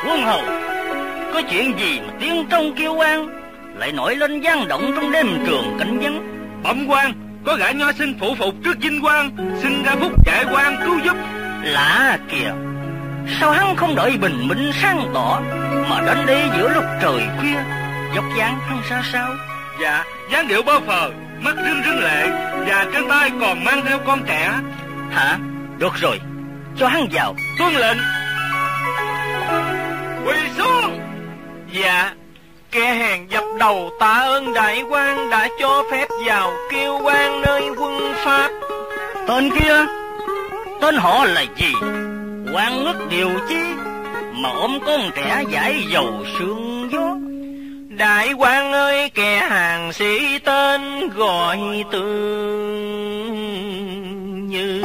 Vương hầu, có chuyện gì mà tiếng trong kêu oan lại nổi lên vang động trong đêm trường cảnh vắng? Bẩm quan, có gã nho sinh phụ phục trước vinh quang, xin ra phúc chạy quan cứu giúp. Lạ kìa, sao hắn không đợi bình minh sáng tỏ mà đến đây giữa lúc trời khuya? Dốc dáng hắn ra sao? Dạ, dáng điệu bơ phờ, mắt rưng rưng lệ, và trên tay còn mang theo con trẻ. Hả? Được rồi, cho hắn vào. Tuân lệnh. Quỳ xuống. Dạ, kẻ hèn dập đầu tạ ơn đại quan đã cho phép vào kêu quan nơi quân pháp. Tên kia, tên họ là gì? Quan ngất điều chi mà ôm con trẻ giải dầu sương gió? Đại quan ơi, kẻ hàng sĩ tên gọi Tương Như,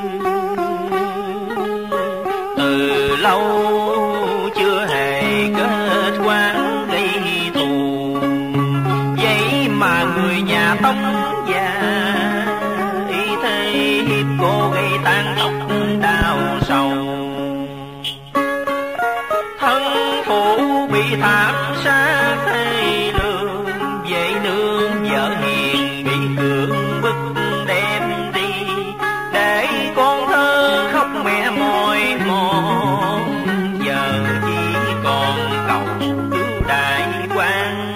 từ lâu chưa hề kết quan gây thù, vậy mà người nhà Tống già y thế hiếp cô gây tan tóc đau sầu. Thân phụ bị thảm sát thê lương, vệ nương vợ hiền bị cưỡng bức đem đi, để con thơ khóc mẹ mỏi mòn, giờ chỉ còn cầu cứu đại quan.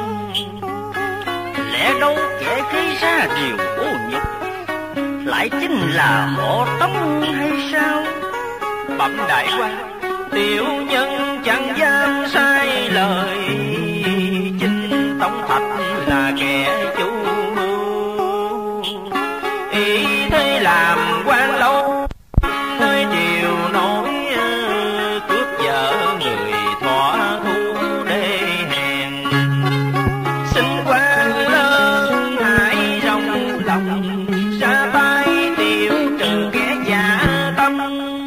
Lẽ đâu kẻ gây ra điều ô nhục lại chính là họ Tống hay sao? Bẩm đại quan, tiểu nhân chẳng dám sai lời, chính Tống Thạch là kẻ chủ mưu, ý thế làm quan lâu nơi triều nổi, cướp vợ người thỏa thu đê hèn. Xin quan lớn hãy rộng lòng, ra tay tiêu trừ kẻ giả tâm.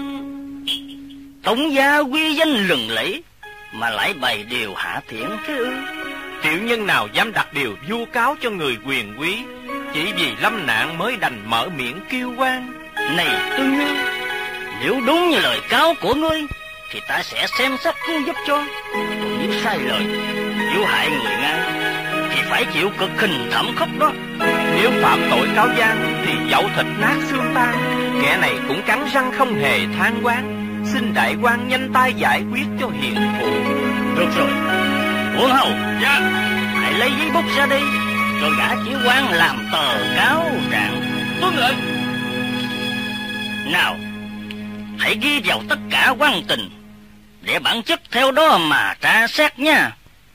Tống gia quy danh lừng lẫy mà lại bày điều hạ thiện thế ư? Tiểu nhân nào dám đặt điều vu cáo cho người quyền quý, chỉ vì lâm nạn mới đành mở miệng kêu oan. Này Tương Như, nếu đúng như lời cáo của ngươi thì ta sẽ xem xét cứu giúp cho. Còn nếu sai lời, nếu hại người Nga thì phải chịu cực hình thảm khốc đó. Nếu phạm tội cáo gian thì dẫu thịt nát xương tan, kẻ này cũng cắn răng không hề than oán. Xin đại quan nhanh tay giải quyết cho hiền phụ. Được rồi, Quân hầu, Dạ. hãy lấy giấy bút ra đi, cho gã chỉ quan làm tờ cáo trạng. Tuân lệnh. Nào, hãy ghi vào tất cả quan tình, để bản chất theo đó mà tra xét nha.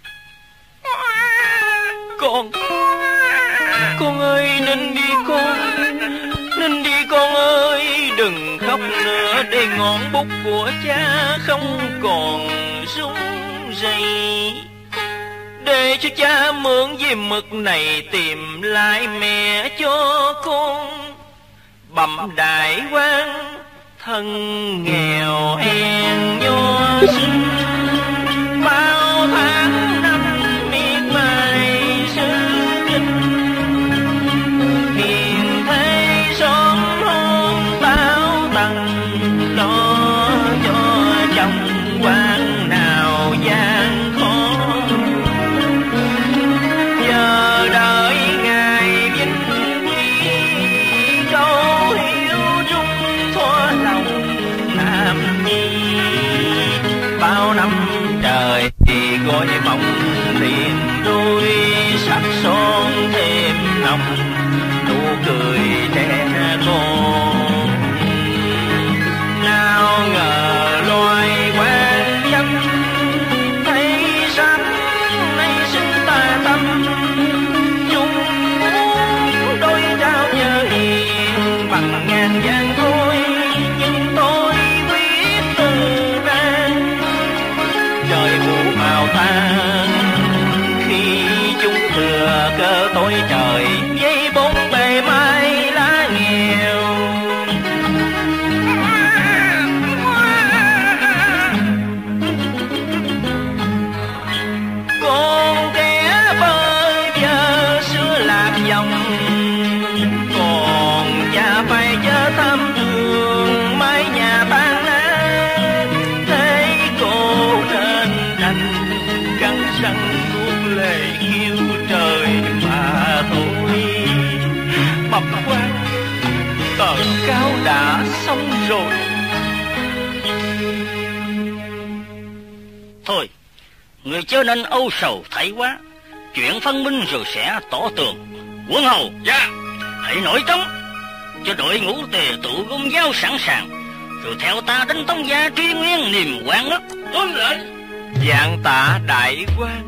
Con ơi, nên đi con, nên đi con ơi, đừng khóc nữa để ngọn bút của cha không còn run rẩy. Để cho cha mượn về mực này tìm lại mẹ cho con. Bẩm đại quan, thân nghèo hèn nho sinh, bao tháng năm miệt mài sư kinh, hiền thế xóm hôn táo tầng, lo cho chồng quan nào gian khó. Chờ đợi ngày vinh quy, đâu hiểu trung thoa lòng nam nhi. Bao năm trời thì gọi mộng liền đôi, sắc son thêm nồng nụ cười trẻ con. Nào ngờ loài quan dân thấy sắc nay sinh tà tâm, chung muốn đôi trao nhớ hiền bằng ngàn vàng thôi, nhưng tôi quyết từ ra. Trời mù màu tan khi chúng thừa cơ tối trời, với bốn bề mai lá nghèo. Con trẻ bơ vơ xưa lạc dòng, còn cha phải chớ thăm thương mái nhà tan nát. Thế cô trở Thôi, người chớ nên âu sầu thấy quá. Chuyện phân minh rồi sẽ tỏ tường. Quân hầu, Dạ. hãy nổi trống cho đội ngũ tề tụ gom giáo sẵn sàng, rồi theo ta đến Tống Gia truy nguyên niềm quan đó. Tuân lệnh. Vạn tạ đại quan.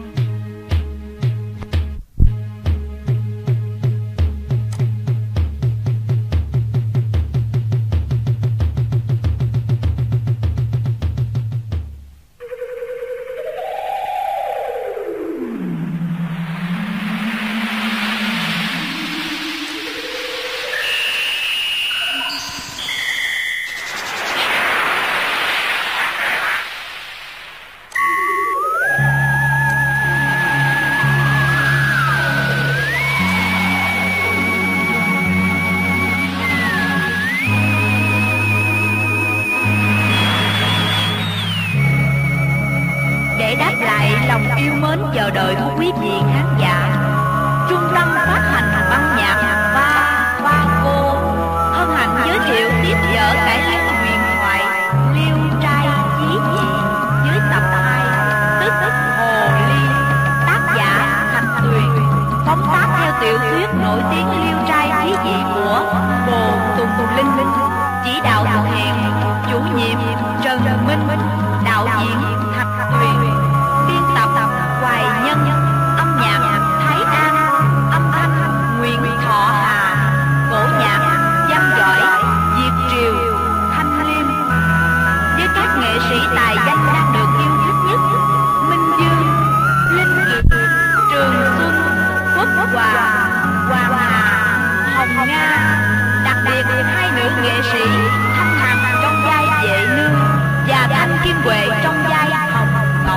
Chờ đợi của quý vị khán giả, Trung tâm phát hành băng nhạc và cô hân hạnh giới thiệu tiếp vở cải lương huyền thoại Liêu Trai Chí Dị với tập 2 tức Hồ Ly, tác giả Thạch Tuyền, phóng tác theo tiểu thuyết nổi tiếng Liêu Trai Chí Dị của Bồ Tùng Linh, chỉ đạo thực hiện chủ nhiệm Trần Minh, đạo diễn Thạch Tuyền, biên tập Hoài Nhân, âm nhạc Thái An, âm thanh Nguyễn Thọ Hà, cổ nhạc Văn Giỏi, Diệp Triều, Thanh Liêm, với các nghệ sĩ tài danh đang được yêu thích nhất: Minh Dương, Linh Kiệt, Trường Xuân, Quốc Hòa, Hoàng Hà, Hồng Nga. Đặc biệt hai nữ nghệ sĩ Thanh Hằng trong vai Vệ Nương và Thanh Kim Huệ trong vai Hồng Ngọc.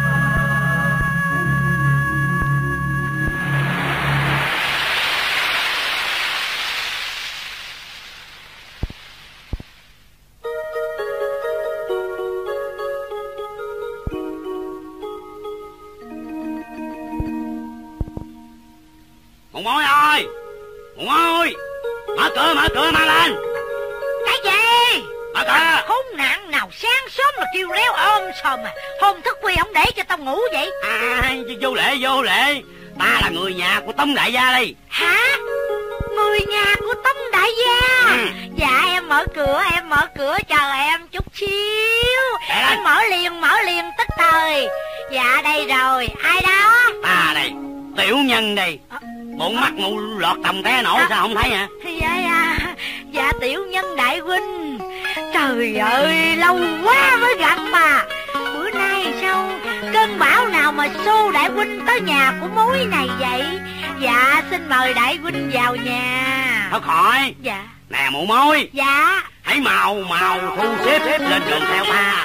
Mụ Mối ơi, Mụ Mối, mở cửa mà lên. Cái gì? Mở cửa. Khốn nạn nào sáng sớm mà kêu réo ôm sòm à. Hôm thức khuya không để cho tao ngủ vậy? Vô lệ, ta là người nhà của Tống đại gia đây. Hả? Người nhà của Tống đại gia? Dạ em mở cửa chờ em chút xíu. Em mở liền tức thời. Dạ đây rồi, ai đó? Ta đây, tiểu nhân đây. Bụng mắt mụ lọt tầm té nổ sao không thấy hả? Dạ tiểu nhân đại huynh. Trời ơi, lâu quá mới gặp mà. Bữa nay sao cơn bão nào mà xô đại huynh tới nhà của mối này vậy? Dạ xin mời đại huynh vào nhà. Thôi khỏi. Dạ. Nè Mụ Mối. Dạ. Hãy mau thu xếp lên đường theo ta.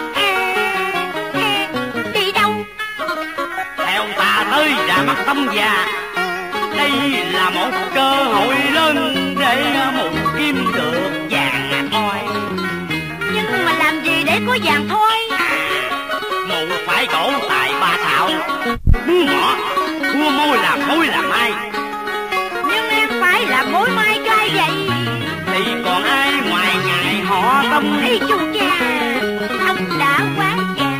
Đi đâu? Theo ta tới ra mắt Tống Gia. Đây là một cơ hội lớn để Mụ kiếm được vàng thôi. Nhưng mà làm gì để có vàng thôi? Mụ phải trổ tài ba xạo, muốn mỏ, thua môi làm mối làm mai. Nhưng em phải làm mối mai cho ai vậy? Thì còn ai ngoài ngài họ Tống. Ê chú cha, ông đã quán già.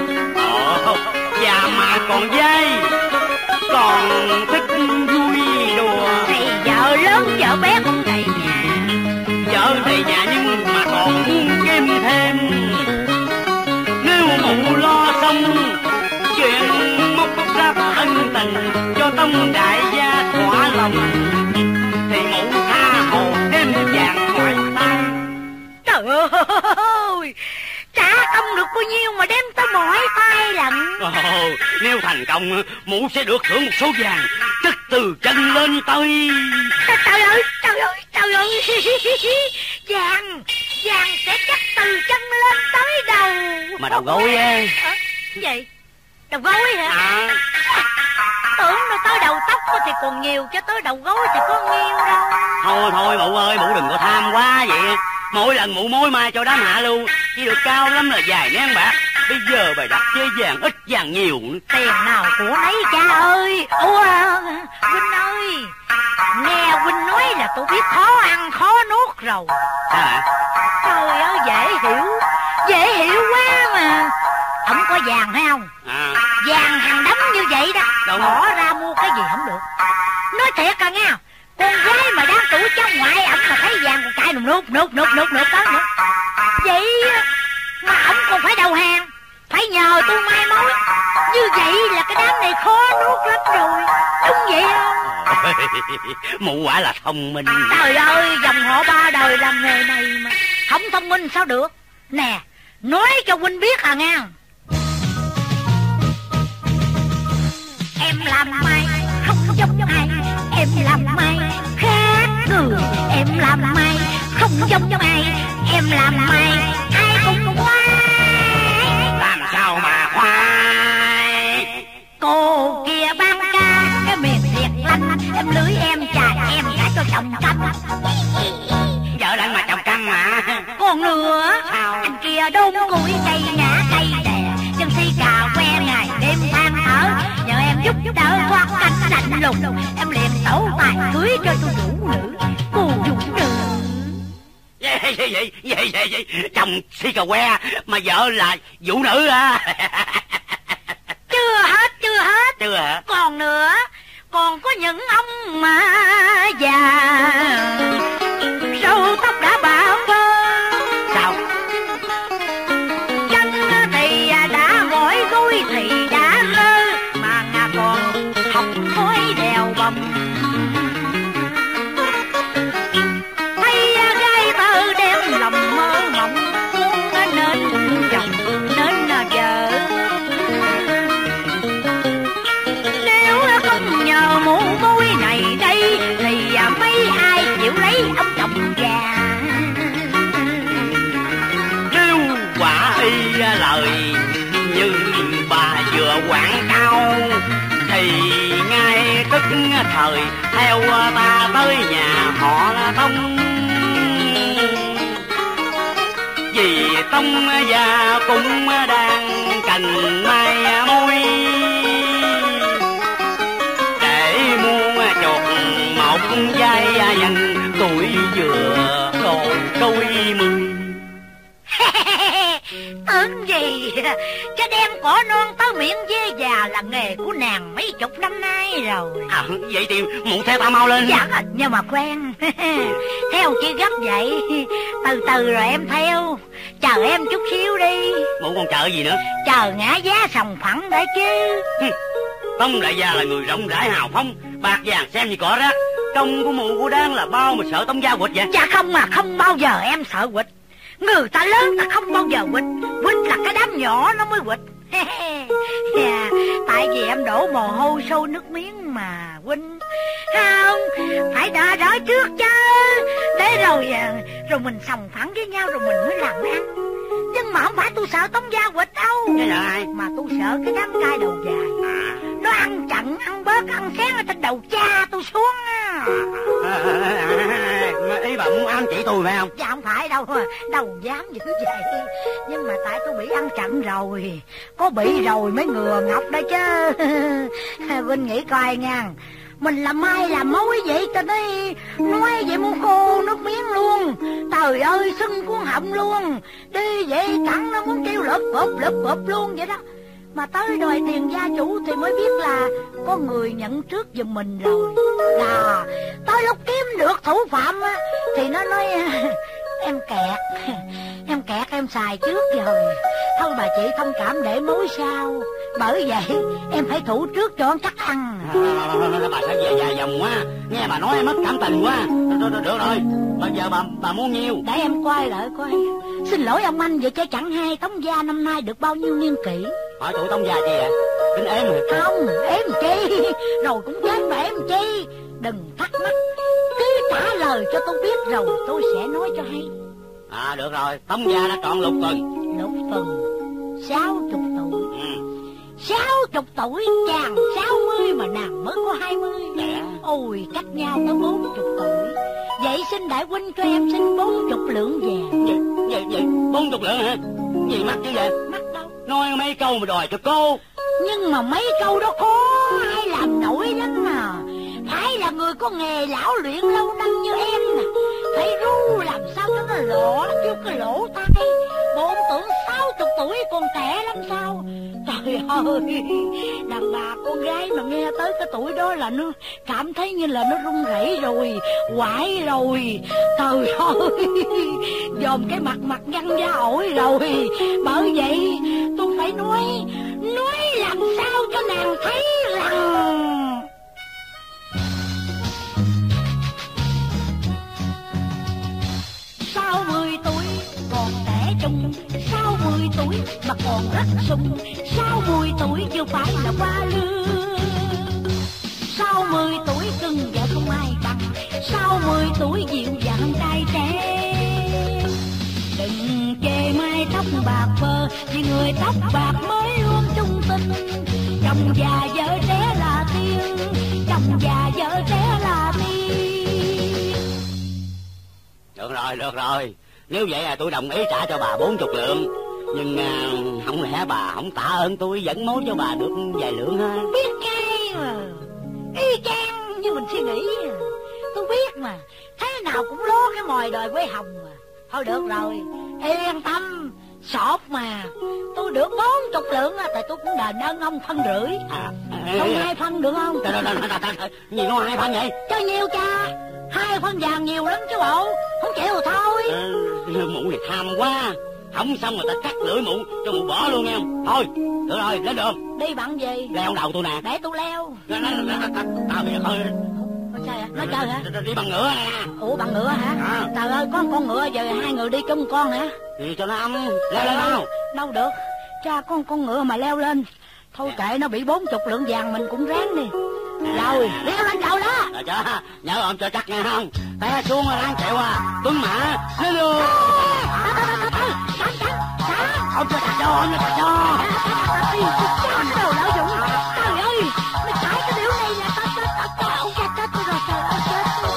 Già mà còn dai, còn thích vui đùa. Thì vợ lớn vợ bé cũng đầy nhà. Vợ đầy nhà nhưng mà còn muốn kiếm thêm. Nếu Mụ lo xong chuyện móc ráp ân tình cho Tống đại gia thỏa lòng, thì Mụ tha hồ đem vàng khỏi tay. Trời ơi, trả công được bao nhiêu mà đem tới mỏi tay lận. Nếu thành công Mụ sẽ được thưởng một số vàng chất từ chân lên tới. Trời ơi vàng sẽ chất từ chân lên tới đầu. Mà đầu gối á. Gì? Đầu gối hả? Tưởng đâu tới đầu tóc thì còn nhiều, cho tới đầu gối thì có nhiêu đâu. Thôi Mụ ơi, Mụ đừng có tham quá vậy. Mỗi lần Mụ mối mai cho đám hạ lưu chỉ được cao lắm là vài nén bạc. Bây giờ bà đặt chơi vàng ít vàng nhiều. Tiền nào của nấy cha ơi. Huynh ơi, nghe huynh nói là tôi biết khó ăn khó nuốt rồi. Sao hả? Trời ơi, dễ hiểu quá mà. Ổng có vàng phải không? Vàng hàng đống như vậy đó. Bỏ ra mua cái gì không được. Nói thiệt à nghe, con gái mà đáng tuổi cháu ngoại ổng mà thấy vàng còn cãi nút tới nữa. Vậy mà ổng còn phải đầu hàng, phải nhờ tôi mai mối. Như vậy là cái đám này khó nuốt lắm rồi, đúng vậy không? Mụ quả là thông minh. Trời ơi, dòng họ 3 đời làm nghề này mà không thông minh sao được. Nè, nói cho huynh biết à nghe. Em làm mai không giống ai, em làm mai khác người. Em làm mai không giống ai, em làm mai ai cũng khoái. Làm sao mà khoái? Cô kia bán ca, cái miệng thiệt lanh, em lưới em chài em gả cho chồng canh. Vợ lạnh mà chồng canh mà. Còn nữa, anh kia đốn củi cây ngã cây đè, chân si cà que ngày đêm than thở. Nhờ em giúp đỡ thoát canh lạnh lùng, em liền tẩu tài cưới cho tôi vũ nữ, cô vũ nữ. Vậy chồng si cà que mà vợ là vũ nữ à? Chưa hết. Còn nữa, còn có những ông mà già râu tóc đã bạc phơ. Sao? Chân thì đã gỏi gối thì đã lơ, mà ngà còn học thói đèo bồng. Thấy gái tơ đem lòng mơ mộng, nên chồng nên vợ. Nếu không nhờ mũ môi này đây thì mấy ai chịu lấy ông chồng già. Nếu quả y lời như bà vừa quảng cáo thì ngay tức thời theo ta tới nhà họ Tông. Vì Tông gia cũng đang cành mai môi để mua chuột một giai nhân tuổi vừa độ đôi mươi. Tưởng gì cái đem cỏ non tới miệng dê già là nghề của nàng mấy chục năm nay rồi. Vậy thì mụ theo ta mau lên. Dạ, nhưng mà quen. Theo chi gấp vậy? Từ từ rồi em theo. Chờ em chút xíu đi. Mụ còn chờ gì nữa? Chờ ngã giá sòng phẳng đã chứ. Tông đại gia là người rộng rãi hào phóng, bạc vàng xem như cỏ rác. Công của mụ của Đan là bao mà sợ Tông gia quỵt vậy? Dạ không mà, không bao giờ em sợ quỵt. Người ta lớn ta không bao giờ quỵt. Quỵt là cái đám nhỏ nó mới quỵt. Tại vì em đổ mồ hôi sôi nước miếng mà huynh. Không, phải đợi trước chứ. Để rồi mình sòng phẳng với nhau rồi mình mới làm ăn. Nhưng mà không phải tôi sợ Tông gia quỵt đâu. Mà tôi sợ cái đám cai đầu dài. Nó ăn chặn, ăn bớt, ăn xén ở trên đầu cha tôi xuống á. Ý bà muốn ăn chị tôi phải không? Dạ không phải đâu, đâu dám dữ vậy. Nhưng mà tại tôi bị ăn chặn rồi. Có bị rồi mới ngừa ngọc đây chứ. Vinh nghĩ coi nha, mình làm mai làm mối vậy cho đi. Nói vậy muốn khô nước miếng luôn. Trời ơi, sưng cuốn họng luôn. Đi vậy cẳng nó muốn kêu lợp bợp luôn vậy đó. Mà tới đòi tiền gia chủ thì mới biết là có người nhận trước giùm mình rồi. Là tới lúc kiếm được thủ phạm á, thì nó nói em kẹt em xài trước rồi. Thôi bà chị thông cảm để mối sau. Bởi vậy em phải thủ trước cho chắc ăn. Bà sao về dài dòng quá. Nghe bà nói em mất cảm tình quá. Được rồi, bây giờ bà muốn nhiêu? Để em coi lại coi. Xin lỗi ông anh vậy chứ chẳng hay Tống gia năm nay được bao nhiêu niên kỷ. Hỏi tuổi Tống gia chi ạ? Tính ếm hả? Không, ếm chi. Rồi cũng chết mà ếm chi. Đừng thắc mắc, cứ trả lời cho tôi biết rồi tôi sẽ nói cho hay. Được rồi, Tống gia đã chọn Lục Tuần. Lục Tuần 60 tuổi. 60 tuổi, chàng 60 mà nàng mới có 20. Ôi, cách nhau tới 40 tuổi. Vậy xin đại huynh cho em xin 40 lượng vàng. Vậy 40 lượng hả? Gì mắc chứ vậy? Mắc đâu. Nói mấy câu mà đòi cho cô. Nhưng mà mấy câu đó khó ai làm nổi lắm mà. Phải là người có nghề lão luyện lâu năm như em nè. Phải ru làm sao cho nó lọ kêu cái lỗ tai. Bộ tưởng 60 tuổi còn trẻ lắm sao? Trời ơi, đàn bà con gái mà nghe tới cái tuổi đó là nó cảm thấy như là nó run rẩy rồi, quải rồi. Trời ơi, dòm cái mặt nhăn da ổi rồi. Bởi vậy tôi phải nói làm sao cho nàng thấy rằng 60 tuổi còn trẻ trung, 60 tuổi mà còn rất sung, 60 tuổi chưa phải là qua lương. 60 tuổi cưng vợ không ai bằng, 60 tuổi dịu dàng trai trẻ. Đừng chê mai tóc bạc phơ, vì người tóc bạc mới luôn trung tình. Chồng già vợ trẻ là tiên, chồng già vợ trẻ là tiên. Được rồi, nếu vậy là tôi đồng ý trả cho bà 40 lượng. Nhưng không lẽ bà không tạ ơn tôi dẫn mối cho bà được vài lượng ha? Biết ngay mà, y chang như mình suy nghĩ. Tôi biết mà, thế nào cũng lố cái mồi đời quê hồng mà. Thôi được rồi, yên tâm, sọt mà. Tôi được 40 lượng thì tôi cũng đền ơn ông 1,5 phân. Không 2 phân được không? Gì nó 2 phân vậy? Cho nhiều cha, 2 phân vàng nhiều lắm chứ bộ. Không chịu rồi thôi. Mụ này tham quá. Không xong người ta cắt lưỡi mụ cho mụ bỏ luôn nghe không? Thôi, được rồi, lên đường. Đi bằng gì? Leo đầu tôi nè. Để tôi leo. Tao bây giờ thôi. Sao vậy? Nói chơi hả? Đi bằng ngựa nè. Ủa bằng ngựa hả? Trời ơi, có con ngựa giờ 2 người đi chung con hả? Thì cho nó âm. Leo lên đâu? Đâu được. Cha con ngựa mà leo lên. Thôi kệ nó bị 40 lượng vàng mình cũng ráng đi. Rồi, leo lên đầu đó. Rồi cho, nhớ ôm cho chắc nghe không? Té xuống là đáng chịu à. Tuấn Mã, lên luôn. Ôm cho chặt cho, ôm cho chặt cho. Cái đồ lão Dũng. Trời ơi, mày phải cái điều này là tao chết tôi rồi. Trời ơi, chết tôi.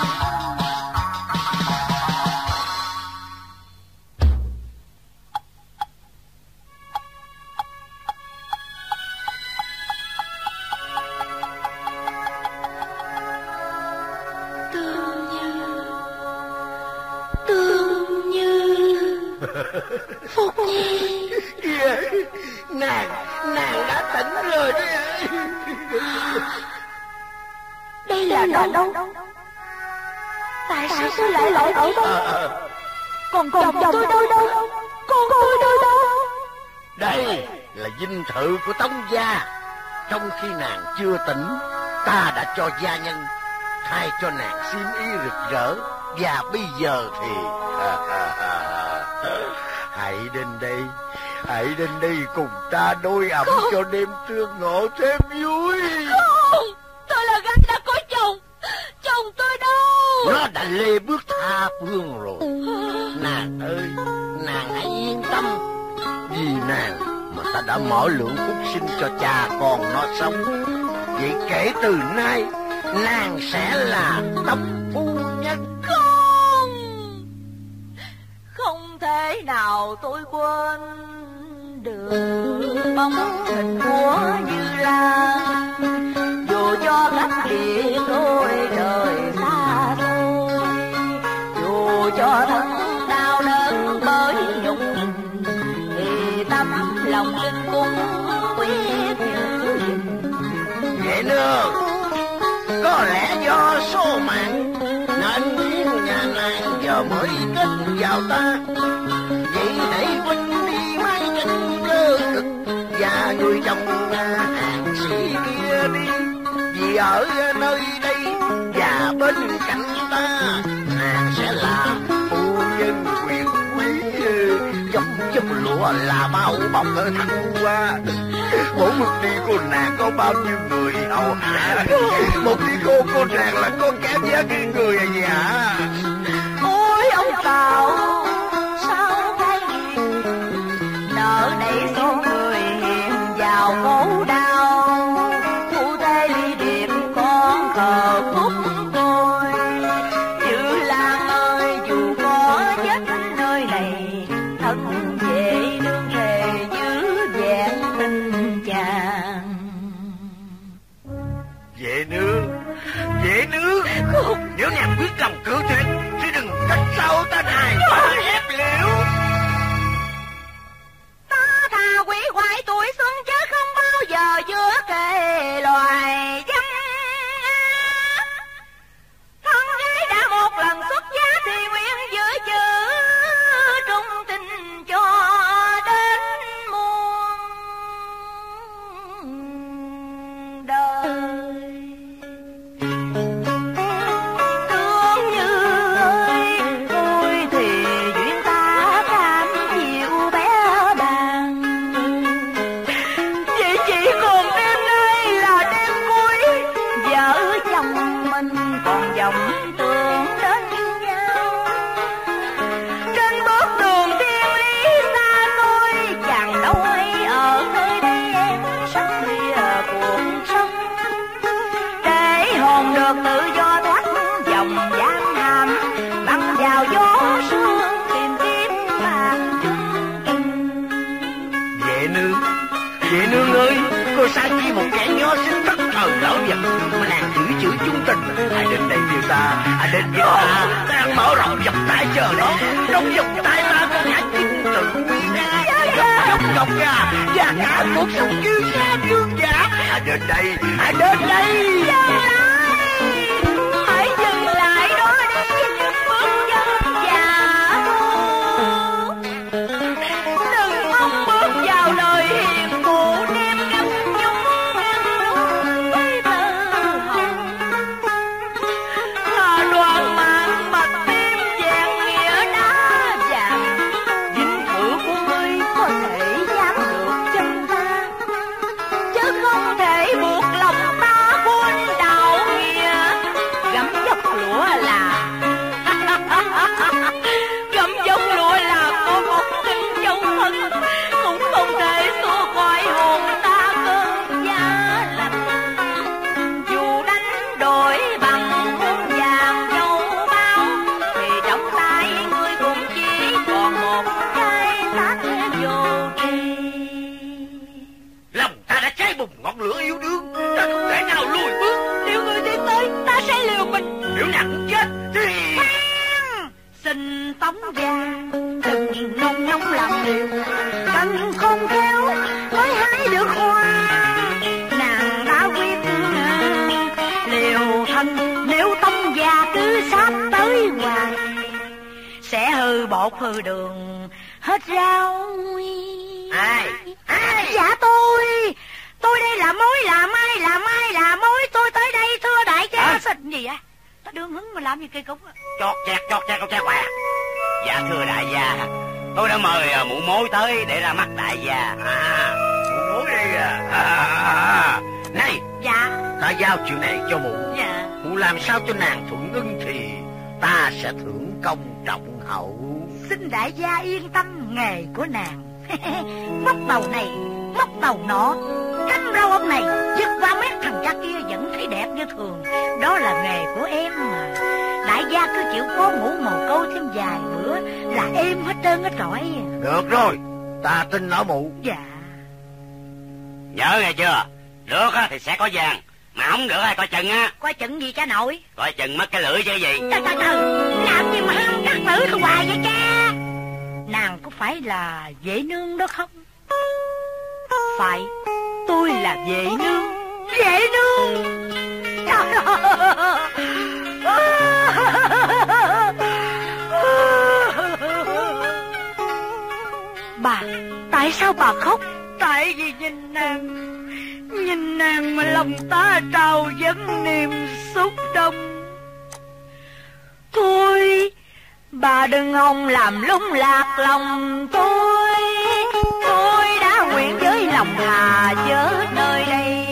Tương Như Phúc Nhi. Nàng đã tỉnh rồi đấy. Đây là đâu? Tại sao tôi lại ở đây? Còn chồng tôi đâu? Con tôi đâu? Đây là dinh thự của Tống gia. Trong khi nàng chưa tỉnh, ta đã cho gia nhân thay cho nàng xiêm y rực rỡ. Và bây giờ thì hãy đến đây cùng ta đôi ẩm cho đêm trưa ngộ thêm vui. Không, tôi là gái đã có chồng. Chồng tôi đâu? Nó đã lê bước tha phương rồi. Nàng ơi, nàng hãy yên tâm. Vì nàng mà ta đã mở lượng phúc sinh cho cha con nó sống. Vậy kể từ nay nàng sẽ là Tống phu nhân. Không thể nào tôi quên được bóng hình của Như Lan. Dù cho cách biệt đôi đời xa xôi, dù cho thân đau đớn bởi nhục tình, thì tâm lòng linh cũng quyết giữ gìn. Vậy nương, có lẽ do số mạng nên biết nhà nàng giờ mới kết vào ta. Vậy hãy huynh đi mai chân cơ cực và người chồng hàng sĩ kia đi. Vì ở nơi đây và bên cạnh ta, nàng sẽ là phu nhân quyền quý, giống trong lụa là bao bọc ở thăng hoa. Mỗi một đi của nàng có bao nhiêu người hầu hạ, một đi cô nàng là có kém giá cái người gì hả? Ôi ông Tàu, sao cái gì nợ đẩy số người hiền vào khổ đau. Phu thê ly biệt con cờ khúc côi. Chữ Lan ơi, dù có chết nơi này, thân về nương thề giữ vẹn tình chàng. Vệ nương, nếu nàng quyết lòng cự tuyệt thì đừng trách sao ta này. Chị nương ơi, cô sai chi một kẻ nho sinh thất thời lão vật mà nàng giữ chữ chung tình. Hãy đến đây với ta, hãy đến với ta. Đang mở rộng vòng tay chờ đó. Trong vòng tay ta có cả chính tự quy na, gấp ngọc à, và cả cuộc sống kiêu sa dương giả. Hãy đến đây, hãy đến đây. Hãy dừng lại đó đi, bước chân già vô. Đừng mong bước vào lời hiền phụ đem gấm nhung với tơ hồng. Mà đoàn mạng mặt tim vẹn nghĩa đá vàng. Vinh cử của ngươi có thể giam được chân ta, chứ không thể buộc lòng ta quên đạo nghĩa. Gấm dốc lụa là gấm dốc lụa là có một kinh châu thân, cũng không thể xua khỏi hồn ta cơn giá lạnh. Dù đánh đổi bằng muôn vàng châu báu, thì trong tay ngươi cũng chỉ còn một cái xác vô tri. Lòng ta đã cháy bùng ngọn lửa yêu đương, ta không thể nào lùi bước. Nếu ngươi tiến tới, ta sẽ liều mình. Nếu nàng chết thì Xin tống gia đừng nông nóng làm liều, cần không khéo mới hái được hoa. Nàng đã quyết liều thân, nếu tống gia cứ sắp tới hoài, sẽ hư bột hư đường hết rau. ai? Dạ tôi đây là mối, là mai mối. Tôi tới đây thưa đại gia. Xin gì vậy? Ta đương hứng mà làm gì kỳ cục. Chọt chẹt quà. Dạ thưa đại gia, tôi đã mời mụ mối tới để ra mắt đại gia. Mụ mối đây à? Này, Dạ. ta giao chuyện này cho mụ. Dạ. Mụ làm sao cho nàng thuận ưng thì ta sẽ thưởng công trọng hậu. Xin đại gia yên tâm, nghề của nàng móc đầu này móc đầu nọ, cắm rau ông này dứt qua mét thằng cha kia vẫn thấy đẹp như thường. Đó là nghề của em mà. Đại gia cứ chịu có ngủ mồ côi thêm vài bữa là em hết trơn hết trọi. Được rồi, ta tin ở mụ. Dạ. Nhớ nghe chưa? Được á thì sẽ có vàng, mà không được ai coi chừng á. Coi chừng gì cha nội? Coi chừng mất cái lưỡi chứ gì. Trời, làm gì mà ham cắt tử hoài vậy cha? Nàng có phải là vệ nương đó không? Phải, tôi là vệ nương. Vệ nương? Trời Bà, tại sao bà khóc? Tại vì nhìn nàng mà lòng ta trào dâng niềm xúc động. Thôi, bà đừng hòng làm lung lạc lòng tôi. Tôi đã nguyện với lòng thà chớ nơi đây,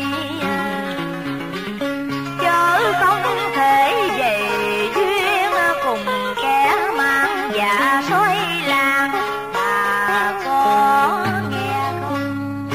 chớ không thể về duyên cùng kẻ mang dạ sói làng. Bà có nghe không?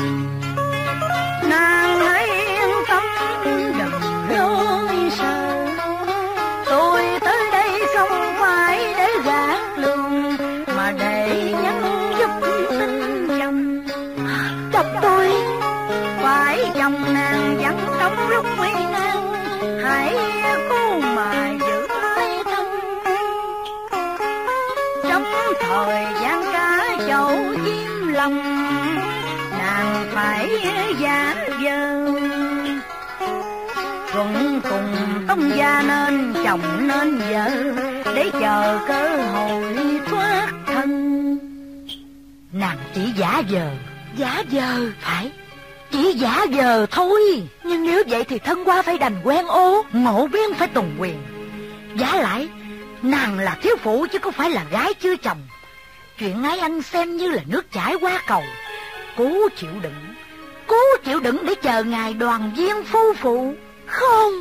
Nàng hãy yên tâm đừng lo sợ, tôi tới đây không phải để gạt lường, mà để nhắn giúp xin chồng. Chồng tôi phải chồng nàng vẫn trong lúc nguy nan, hãy cố mà giữ mái thân. Trong thời gian cá chậu chim lòng, nàng phải giả vờ thuận cùng tông gia nên chồng nên vợ, để chờ cơ hội thoát thân. Nàng chỉ giả vờ phải, chỉ giả vờ thôi. Nhưng nếu vậy thì thân qua phải đành quen ô, ngộ biến phải tùng quyền. Vả lại nàng là thiếu phụ chứ không phải là gái chưa chồng. Chuyện ấy anh xem như là nước chảy qua cầu. Cố chịu đựng để chờ ngày đoàn viên phu phụ. Không.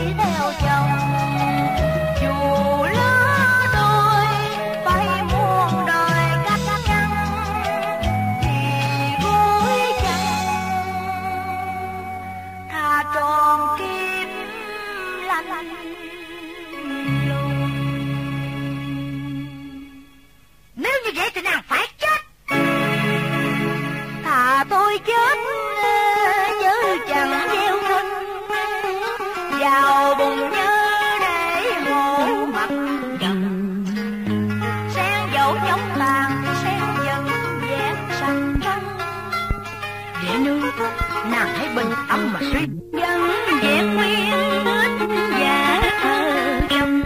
Hãy vàng sen dần vẽ sạch trăng. Vệ nương nàng hãy bình tâm mà suy dân vẽ nguyên hết giả trong.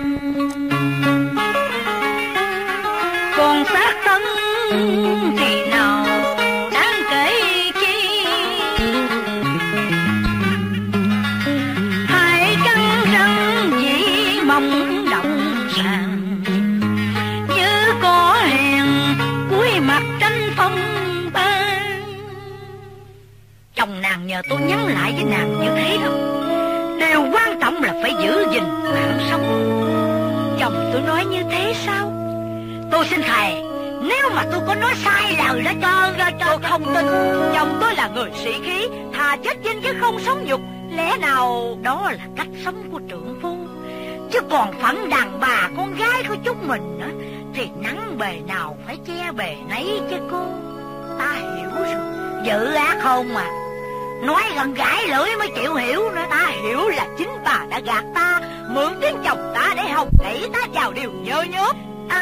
Còn xác thân thì nào đáng kể chi, hai căn răng chỉ mong động sàn như có hèn cuối mặt tranh phong ba. Chồng nàng nhờ tôi nhắn lại với nàng như thế thôi. Điều quan trọng là phải giữ gìn mạng sống. Chồng tôi nói như thế sao? Tôi xin thề, nếu mà tôi có nói sai lời đó tôi không tin. Chồng tôi là người sĩ khí, thà chết dinh chứ không sống nhục. Lẽ nào đó là cách sống của trượng phu? Chứ còn phận đàn bà con gái của chúng mình á, thì nắng bề nào phải che bề nấy chứ cô. Ta hiểu rồi, dự ác không mà. Nói gần gãi lưỡi mới chịu hiểu nữa. Ta hiểu là chính bà đã gạt ta, mượn tiếng chồng ta để hòng đẩy ta vào điều nhơ nhớp.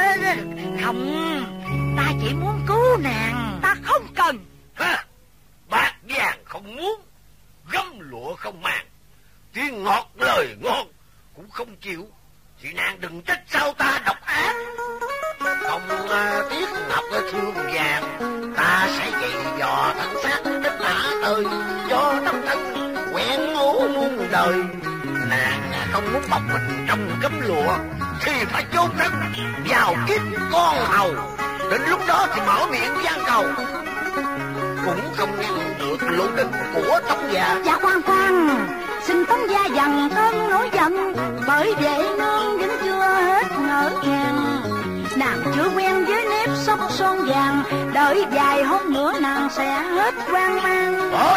Không, ta chỉ muốn cứu nàng. Ta không cần. Ha, bạc vàng không muốn, gấm lụa không màng, tiếng ngọt lời ngon cũng không chịu, thì nàng đừng trách sao ta độc ác. Không tiếc ngọc thương vàng, ta sẽ dày dò thân xác đến mã tơi, cho tâm thân quen ngủ muôn đời. Nàng không muốn bọc mình trong gấm lụa thì phải chôn thân vào kiếp con hầu. Đến lúc đó thì mở miệng van cầu, cũng không ngăn được lộ định của Tống gia. Dạ khoan, xin Tống gia dằn cơn nổi giận, bởi Vệ nương vẫn chưa hết ngỡ ngàng. Nàng chưa quen với nếp xốc son vàng, đợi vài hôm nữa nàng sẽ hết hoang mang. Thôi,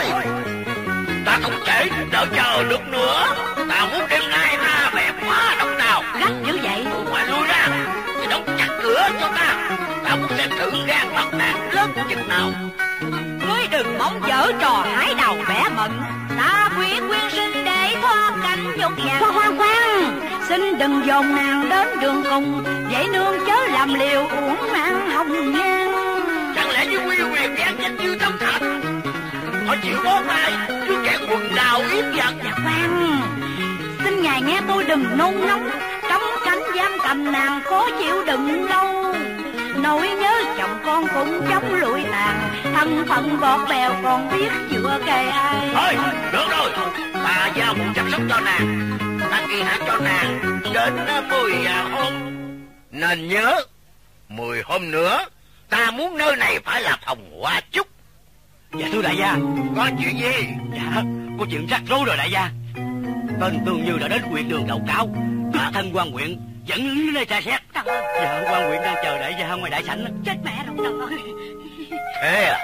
ta không thể đợi chờ được nữa. Ta muốn đêm nay ra vẻ quá độc nào. Gắt như vậy mà lui ra thì đóng chặt cửa cho ta. Ta muốn xem thử gan mặt nàng lớn chừng nào. Ngươi đừng mong dở trò hái đầu bẻ mận. Ta quyến sinh để thoát cảnh nhục nhã. Khoan, xin đừng dồn nàng đến đường cùng. Vậy nương chớ làm liều uổng mạng hồng nhan. Chẳng lẽ như quy quyền gian danh như tâm thành, họ chịu bó tay chứ kẻ quần đào yếp giật. Dạ khoan, xin ngài nghe tôi đừng nôn nóng. Trong cảnh giam cầm nàng khó chịu đựng lâu. Nỗi nhớ chồng con cũng chống lụi tàn, thân phận bọt bèo còn biết chữa kề ai. Thôi, được rồi, ta giao một chăm sóc cho nàng. Ta kỳ hạn cho nàng đến 10 hôm. Nên nhớ, 10 hôm nữa ta muốn nơi này phải là phòng hoa chúc. Dạ thưa đại gia. Có chuyện gì? Dạ, có chuyện rắc rối rồi đại gia. Tên Tương Như đã đến huyện đường đậu cáo, thân quan huyện dẫn lý lên tra xét. Dạ, quan huyện đang chờ đại gia ngoài đại sảnh. Chết mẹ rồi trời ơi. Thế à?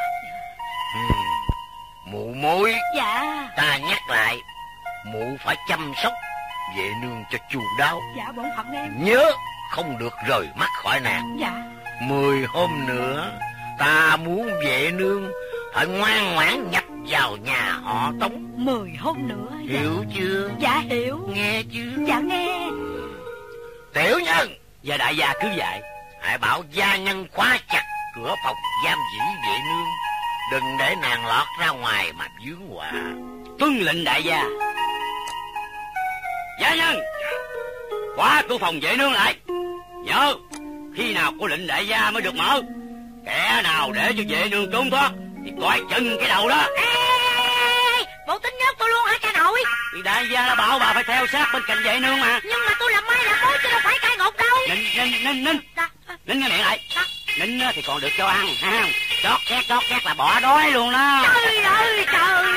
Mụ Mối. Dạ. Ta nhắc lại, mụ phải chăm sóc Vệ nương cho chu đáo. Dạ bổn phận em. Nhớ không được rời mắt khỏi nàng. Dạ. 10 hôm nữa ta muốn Vệ nương phải ngoan ngoãn nhập vào nhà họ Tống. 10 hôm nữa. Hiểu dạ. Chưa? Dạ hiểu. Nghe chưa? Dạ nghe. Tiểu nhân. Dạ đại gia cứ dạy. Hãy bảo gia nhân khóa chặt cửa phòng giam giữ Vệ nương, đừng để nàng lọt ra ngoài mà vướng họa. Tuân lệnh đại gia. Gia nhân, khóa cửa phòng Vệ nương lại. Nhớ, khi nào có lệnh đại gia mới được mở. Kẻ nào để cho Vệ nương trốn thoát thì coi chừng cái đầu đó. Ê, bộ tính nhớ tôi luôn hả cha nội? Thì đại gia đã bảo bà phải theo sát bên cạnh Vệ nương mà. Nhưng mà tôi làm mai làm mối chứ đâu phải cai ngục đâu. Nín cái miệng lại. Nín thì còn được cho ăn ha. Chót két là bỏ đói luôn đó. Trời ơi trời.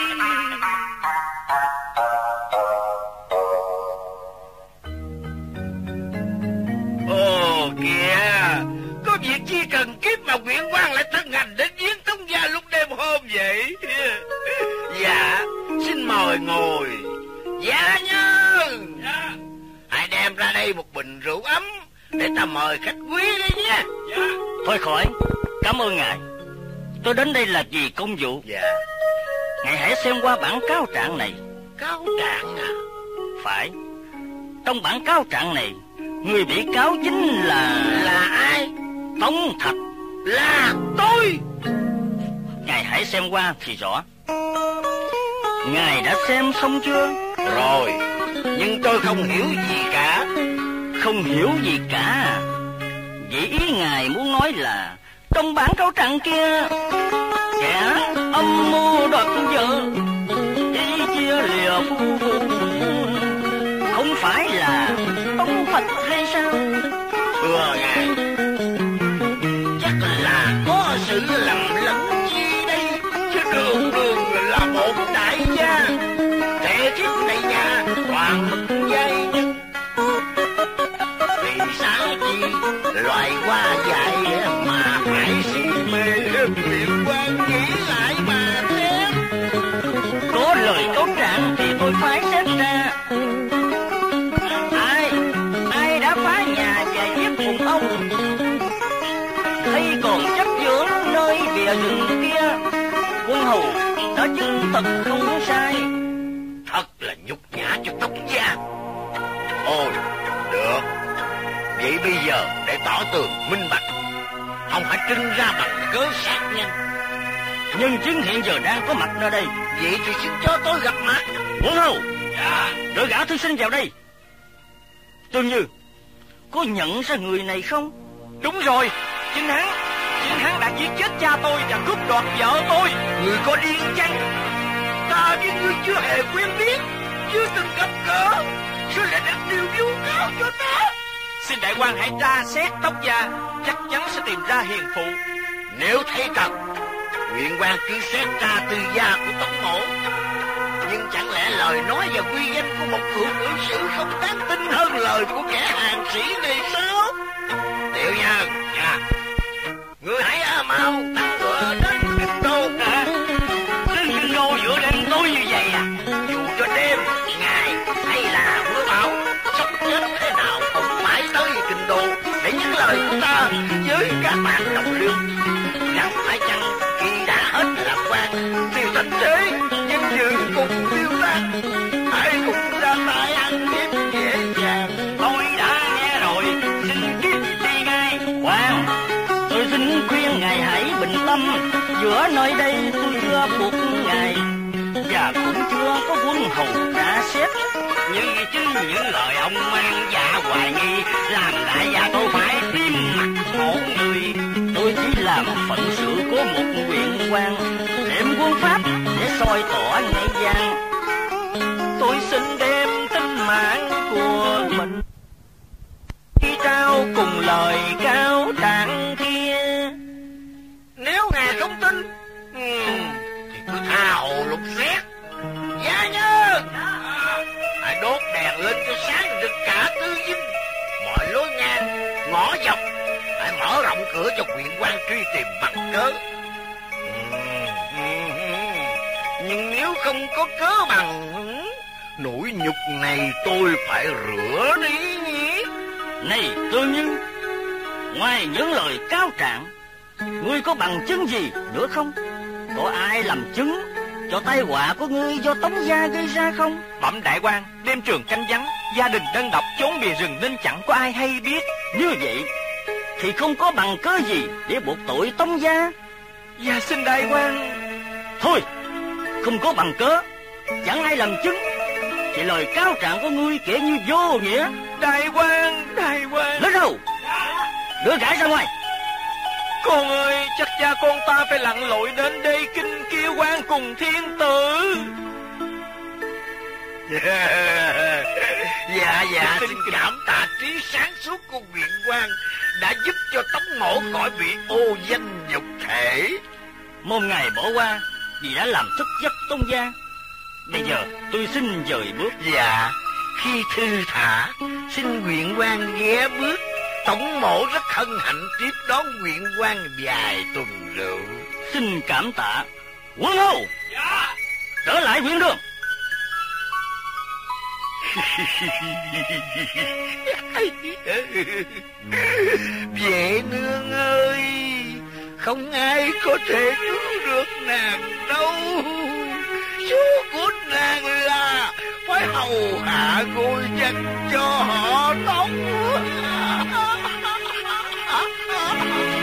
Ồ kìa, có việc chi cần kiếp mà Nguyễn Quang lại thân hành đến viếng Tống gia lúc đêm hôm vậy? Dạ, xin mời ngồi. Dạ nhân. Dạ. Hãy đem ra đây một bình rượu ấm để ta mời khách quý đi nha. Dạ. Thôi khỏi, cảm ơn ngài. Tôi đến đây là vì công vụ. Dạ. Ngài hãy xem qua bản cáo trạng này. Cáo trạng à? Phải. Trong bản cáo trạng này, người bị cáo chính là ai? Tống Thạch là tôi. ngài hãy xem qua thì rõ. Ngài đã xem xong chưa? Rồi, nhưng tôi không hiểu gì cả. Không hiểu gì cả? Vậy ý ngài muốn nói là trong bản cáo trạng kia, kẻ âm mưu đoạt vợ, ý chia lìa phu phụ, không phải là Tống Thạch hay sao? Thưa ngài, chắc là có sự lầm lẫn chi đây, chứ đường là một đại gia, thể kiếp đại gia toàn giai nhân. Vì sao chi loại hoa dại mà phải si mê Huyền Quang, nghĩ lại mà xem. Có lời cáo trạng thì tôi phải xét ra. Ai đã phá nhà và giết một ông, hay còn chấp dưỡng nơi bìa rừng kia, quân hầu đã chứng thật không sai. Thật là nhục nhã cho Tống gia. Ôi, được. Vậy bây giờ để tỏ tường minh bạch, ông hãy trưng ra bằng cớ sát nhân. Nhân chứng hiện giờ đang có mặt nơi đây. Vậy thì xin cho tôi gặp mặt. Quân hầu, Dạ. đưa gã thư sinh vào đây. Tương Như, có nhận ra người này không? Đúng rồi, chính hắn đã giết chết cha tôi và cướp đoạt vợ tôi. Người có điên chăng? Ta với ngươi chưa hề quen biết, chưa từng gặp gỡ, sao lại đặt điều vu cáo cho ta? Xin đại quan hãy tra xét Tống gia, chắc chắn sẽ tìm ra hiền phụ. Nếu thấy cần, huyện quan cứ xét tra tư gia của Tống mổ. Nhưng chẳng lẽ lời nói và quy danh của một cựu nữ sử không đáng tin hơn lời của kẻ hàng sĩ này sao? Tiểu Nhân, ngươi hãy mau tăng ngựa đến Kinh Đô. Đến Kinh Đô giữa đêm tối như vậy à? Dù cho đêm, ngày hay là mưa bão, sắp chết thế nào cũng phải tới Kinh Đô để nhắc lời của ta với các bạn đồng lương. Rằng phải chăng khi đã hết làm quan thì thành thế danh dự cùng tiêu tan, hãy cùng ra tay ăn hiếp dễ dàng. Tôi đã nghe rồi, xin kiếp đi ngay. Hoàng, tôi xin khuyên ngài hãy bình tâm. Giữa nơi đây tôi chưa buộc ngài, và cũng chưa có quân hầu trả xét. Nhưng chính những lời ông mang dạ hoài nghi làm đại gia tôi phải tim mặt khổ người. Tôi chỉ làm phận sự của một huyện quan, đem quân pháp để soi tỏ ngày gian. Tôi xin đem tính mạng của mình khi trao cùng lời cáo trạng kia. Nếu ngài không tin thì cứ tha hồ lục xét. Gia Nhân, hãy đốt đèn lên cho sáng rực cả Tư Dinh. Mọi lối ngang, ngõ dọc hãy mở rộng cửa cho huyện quan truy tìm bằng cớ. Nhưng nếu không có cớ bằng, nỗi nhục này tôi phải rửa đi nhỉ. Này Tương Như, ngoài những lời cáo trạng, ngươi có bằng chứng gì nữa không? Có ai làm chứng cho tai họa của ngươi do Tống gia gây ra không? Bẩm đại quan, đêm trường canh vắng, gia đình đơn độc trốn bìa rừng nên chẳng có ai hay biết. Như vậy thì không có bằng cớ gì để buộc tội Tống gia. Dạ xin đại quan. Thôi, không có bằng cớ, chẳng ai làm chứng, thì lời cáo trạng của ngươi kể như vô nghĩa. Đại quan. Lên đầu, đưa gã ra ngoài. Con ơi, chắc cha con ta phải lặn lội đến đây kinh kêu quan cùng thiên tử. Dạ, xin cảm tạ trí sáng suốt của huyện quan đã giúp cho Tống mổ khỏi bị ô danh nhục thể. Mong ngài bỏ qua vì đã làm thất giấc Tống gia. Bây giờ tôi xin dời bước. Dạ, khi thư thả, xin huyện quan ghé bước. Tống mổ rất hân hạnh tiếp đón huyện quan vài tuần rượu. Xin cảm tạ. Quân hầu, trở lại huyện đường. Vệ nương ơi, không ai có thể cứu được nàng đâu. Số của nàng là phải hầu hạ ngôi danh cho họ Tống.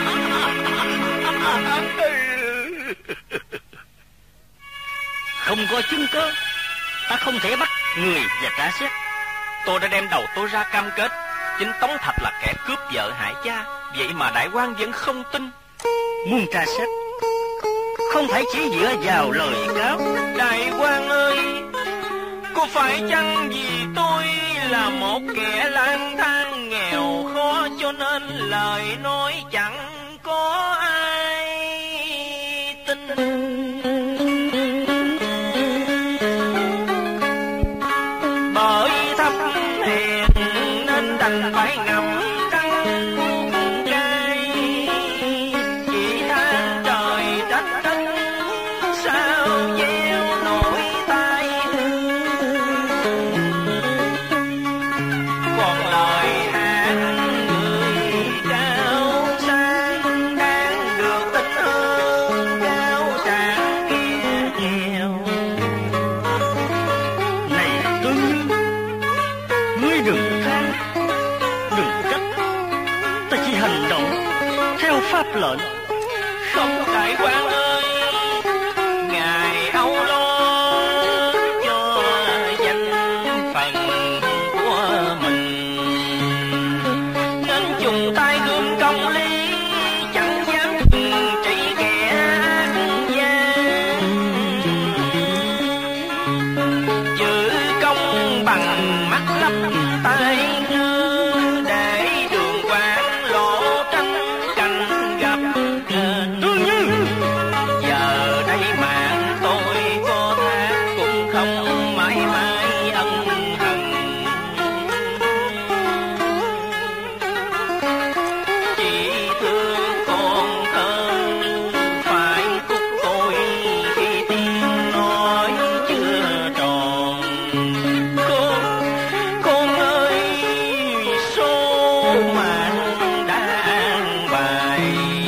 không có chứng cớ, ta không thể bắt người và trả xét. Tôi đã đem đầu tôi ra cam kết chính Tống Thạch là kẻ cướp vợ hại cha, vậy mà đại quan vẫn không tin. Muốn tra xét không phải chỉ dựa vào lời cáo. Đại quan ơi, có phải chăng vì tôi là một kẻ lang thang nghèo khó cho nên lời nói chẳng có ai tin? Bởi thấp hèn nên đành phải ngậm đắng nuốt cay, chỉ than trời trách đất sao gieo nổi tai hương. Còn lời hát người cao sang đang được tin hơn cao sang kia nghèo. Này Tương Như, ngươi đừng than, đừng trách, ta chỉ hành động theo pháp lệnh. Không đại quan ơi, ngài âu lo cho danh phận của mình nên dùng tay gươm công lý, chẳng dám trị kẻ ác gian. Giữ công bằng mắt lấp tai ngơ, để đường quán lộ tranh canh gặp nên. Tương Như, Giờ đây mạng tôi có thác cũng không mãi mãi ân hận, chỉ thương con thơ phải cúc tôi khi tiếng nói chưa tròn. Con ơi, số mạng đang bài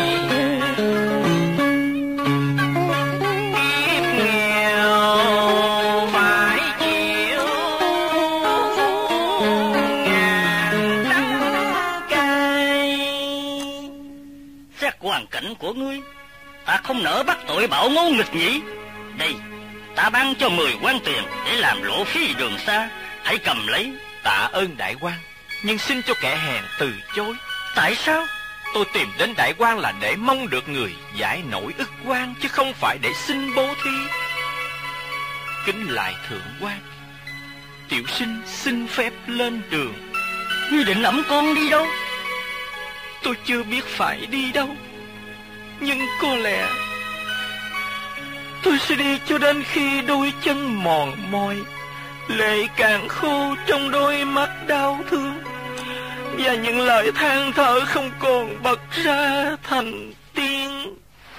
kiếp nghèo phải chịu ngàn đắng cay. xét hoàn cảnh của ngươi, ta không nỡ bắt tội bạo ngôn nghịch nhỉ. Đây, ta ban cho 10 quan tiền để làm lộ phí đường xa, hãy cầm lấy. Tạ ơn đại quan, nhưng xin cho kẻ hèn từ chối. Tại sao? Tôi tìm đến đại quan là để mong được người giải nỗi ức quan, chứ không phải để xin bố thí. Kính lại thượng quan, tiểu sinh xin phép lên đường. Ngươi định ẵm con đi đâu? Tôi chưa biết phải đi đâu, nhưng có lẽ tôi sẽ đi cho đến khi đôi chân mòn mỏi, lệ càng khô trong đôi mắt đau thương, và những lời than thở không còn bật ra thành tiếng.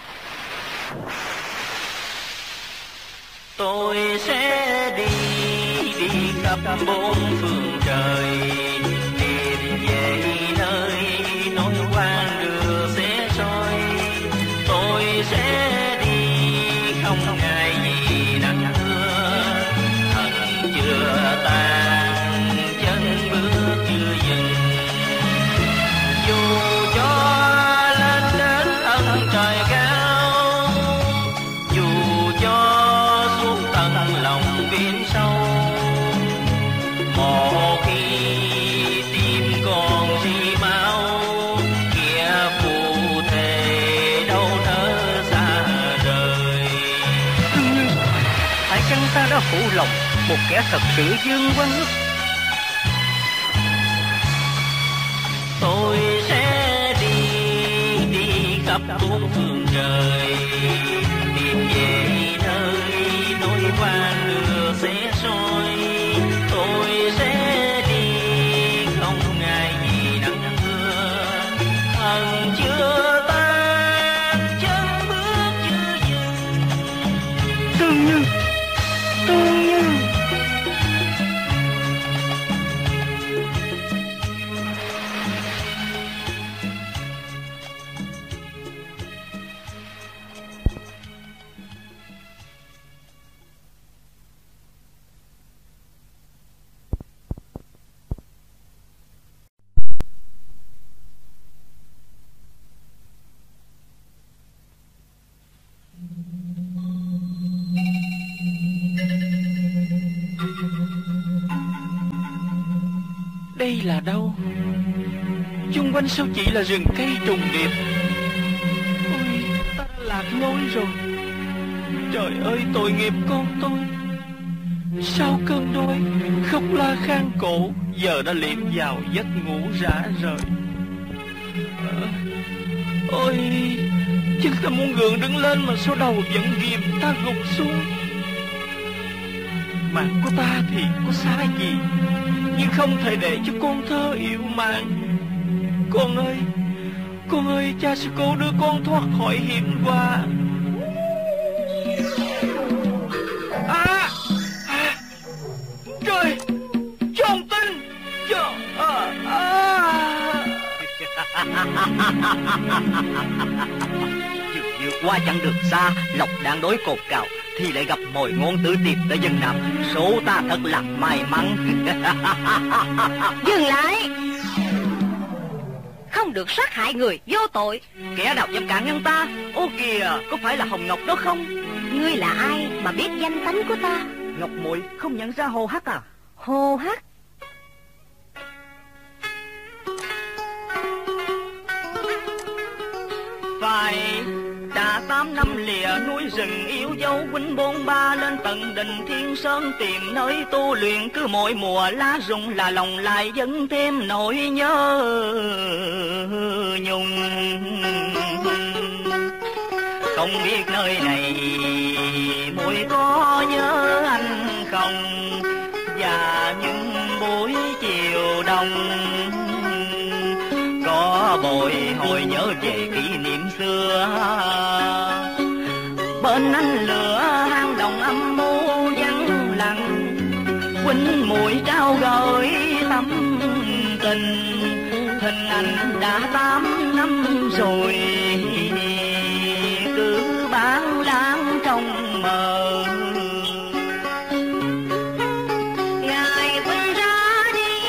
Tôi sẽ đi khắp bốn phương trời, tìm về nơi nỗi quan đưa sẽ soi. Tôi sẽ đi không ngại gì nắng mưa, hận chưa tan chân bước chưa dừng. Dù cho lên đến tận trời cao, dù cho xuống tận lòng biển sâu, một khi tim còn xi máu, kia phù thề đâu nỡ xa rời. Phải chăng ta đã phụ lòng một kẻ thật sự dương quan ức? Tôi sẽ đi khắp bốn phương trời, tìm về nơi nỗi quan đưa sẽ soi. Tôi sẽ đi không ngại gì nắng mưa, hận chưa tan chân bước chưa dừng. Tương Như, Tương Như. đây là đâu? Chung quanh sao chỉ là rừng cây trùng điệp? Ôi, ta đã lạc lối rồi. Trời ơi, tội nghiệp con tôi. Sau cơn đói khóc la khan cổ, giờ đã liệm vào giấc ngủ rã rời. Ôi, chân ta muốn gượng đứng lên mà số đầu vẫn ghìm ta gục xuống. Mạng của ta thì có xa gì, nhưng không thể để cho con thơ yếu mạng. Con ơi, cha sẽ cố đưa con thoát khỏi hiểm họa. Trời, tròn tinh. Vượt qua chặng đường xa, Lộc đang đối cột cào thì lại gặp mồi ngon tử tiệp tới dân Nam. Số ta thật là may mắn. Dừng lại, không được sát hại người vô tội. Kẻ nào dám cản ngăn ta? Ô kìa, có phải là Hồng Ngọc đó không? Ngươi là ai mà biết danh tánh của ta? Ngọc muội không nhận ra Hồ Hắc à? Hồ Hắc? Phải đã 8 năm lìa núi rừng yêu dấu, huynh bôn ba lên tận đình Thiên Sơn tìm nơi tu luyện. Cứ mỗi mùa lá rụng là lòng lại dâng thêm nỗi nhớ nhung. Không biết nơi này muội có nhớ anh không? Và những buổi chiều đông có bồi hồi nhớ về kỷ niệm xưa. Bên anh lửa hang đồng âm mưu vắng lặng, huynh muội trao gửi tâm tình. Hình ảnh đã 8 năm rồi, cứ bán lãng trong mờ. Ngài huynh ra đi,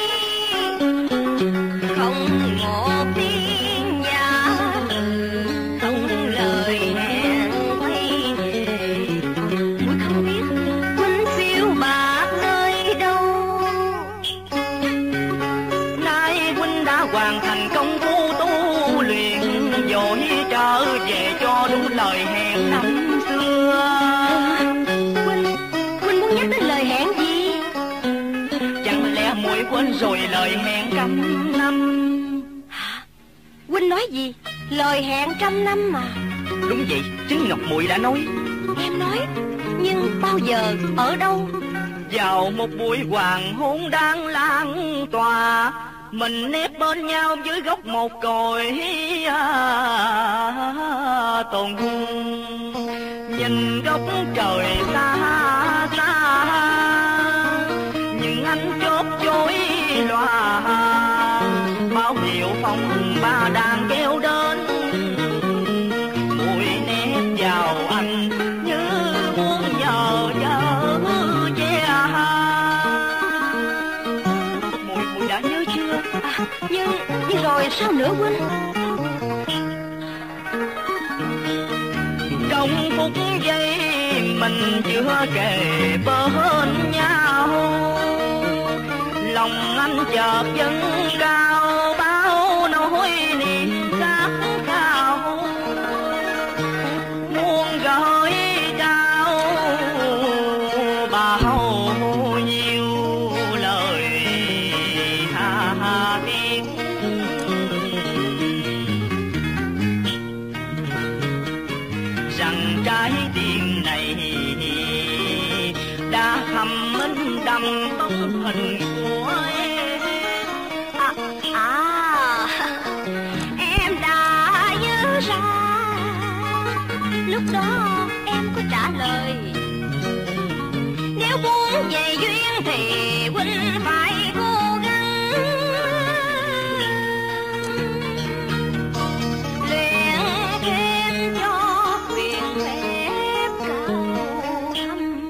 không một tiếng giả từ, không lời hẹn quay về. Muội không biết huynh phiêu bạc nơi đâu. Nay huynh đã hoàn thành công phu tu luyện, vội trở về cho đúng lời hẹn năm xưa. Huynh muốn nhắc đến lời hẹn gì? Chẳng lẽ muội quên rồi lời hẹn trăm năm? Hả? Huynh nói gì? Lời hẹn 100 năm mà. Đúng vậy, chính Ngọc muội đã nói. Em nói, nhưng bao giờ, ở đâu? Vào một buổi hoàng hôn đang lan tỏa, mình nép bên nhau dưới gốc một cội tùng. Nhìn góc trời xa xa, những ánh chớp chối loà, báo hiệu phòng ba đang kéo đến. Muội nép vào anh như muốn nhờ vợ che. Muội đã nhớ chưa? Nhưng rồi sao nữa huynh? Trong phút giây mình chưa kề bên nhau, lòng anh chợt dâng cao bao nỗi niềm khát khao. Muốn gửi trao bao nhiêu lời tha thiết, rằng trái tim này đã thầm minh đậm bóng hình của em. Em đã nhớ ra, lúc đó em có trả lời, nếu muốn về duyên thì huynh phải cố gắng luyện thêm cho quyền phép cao thâm.